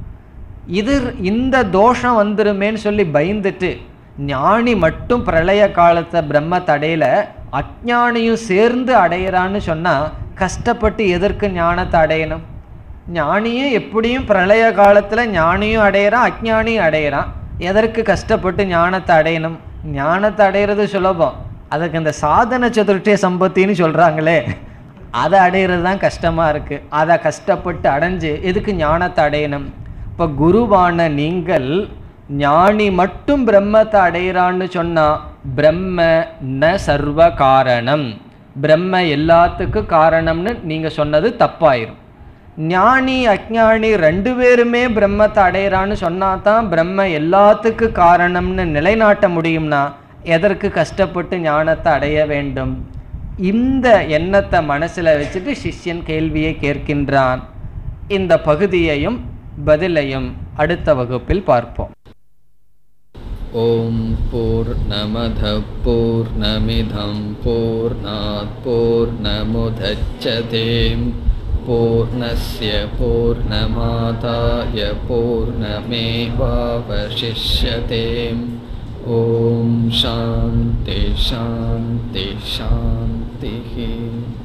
S1: இந்த தோஷம் வந்துருமேன்னு சொல்லி பயந்துட்டு ஞானி மட்டும் பிரளய காலத்தை பிரம்மத்தை அடையல, அஞ்ஞானியும் சேர்ந்து அடையிறான்னு சொன்னால் கஷ்டப்பட்டு எதற்கு ஞானத்தை அடையணும்? ஞானியும் எப்படியும் பிரளய காலத்தில் ஞானியும் அடையிறான் அஞ்ஞானியும் அடையிறான், எதற்கு கஷ்டப்பட்டு ஞானத்தை அடையணும்? ஞானத்தை அடையிறது சுலபம், அதுக்கு இந்த சாதன சதுர்த்திய சம்பத்தின்னு சொல்கிறாங்களே அதை அடையிறது தான் கஷ்டமாக இருக்குது. அதை கஷ்டப்பட்டு அடைஞ்சு எதுக்கு ஞானத்தை அடையணும்? இப்போ குருவான நீங்கள் ஞானி மட்டும் பிரம்மத்தை அடையிறான்னு சொன்னால் பிரம்ம ந சர்வ காரணம், பிரம்ம எல்லாத்துக்கும் காரணம்னு நீங்கள் சொன்னது தப்பாயிரும். ஞானி அஞ்ஞானி ரெண்டு பேருமே பிரம்மத்தை அடையிறான்னு சொன்னால் தான் பிரம்ம எல்லாத்துக்கு காரணம்னு நிலைநாட்ட முடியும்னா எதற்கு கஷ்டப்பட்டு ஞானத்தை அடைய வேண்டும்? இந்த எண்ணத்தை மனசில் வச்சுட்டு சிஷ்யன் கேள்வியை கேட்கின்றான். இந்த பகுதியையும் பதிலையும் அடுத்த வகுப்பில் பார்ப்போம்.
S2: ஓம் பூர்ணமத பூர்ணமிதம் பூர்ணாத் பூர்ணமுதச்யதே பூர்ணஸ்ய பூர்ணமாதாய பூர்ணமேவாவசிஷ்யதே. ஓம் சாந்தி சாந்தி சாந்தி.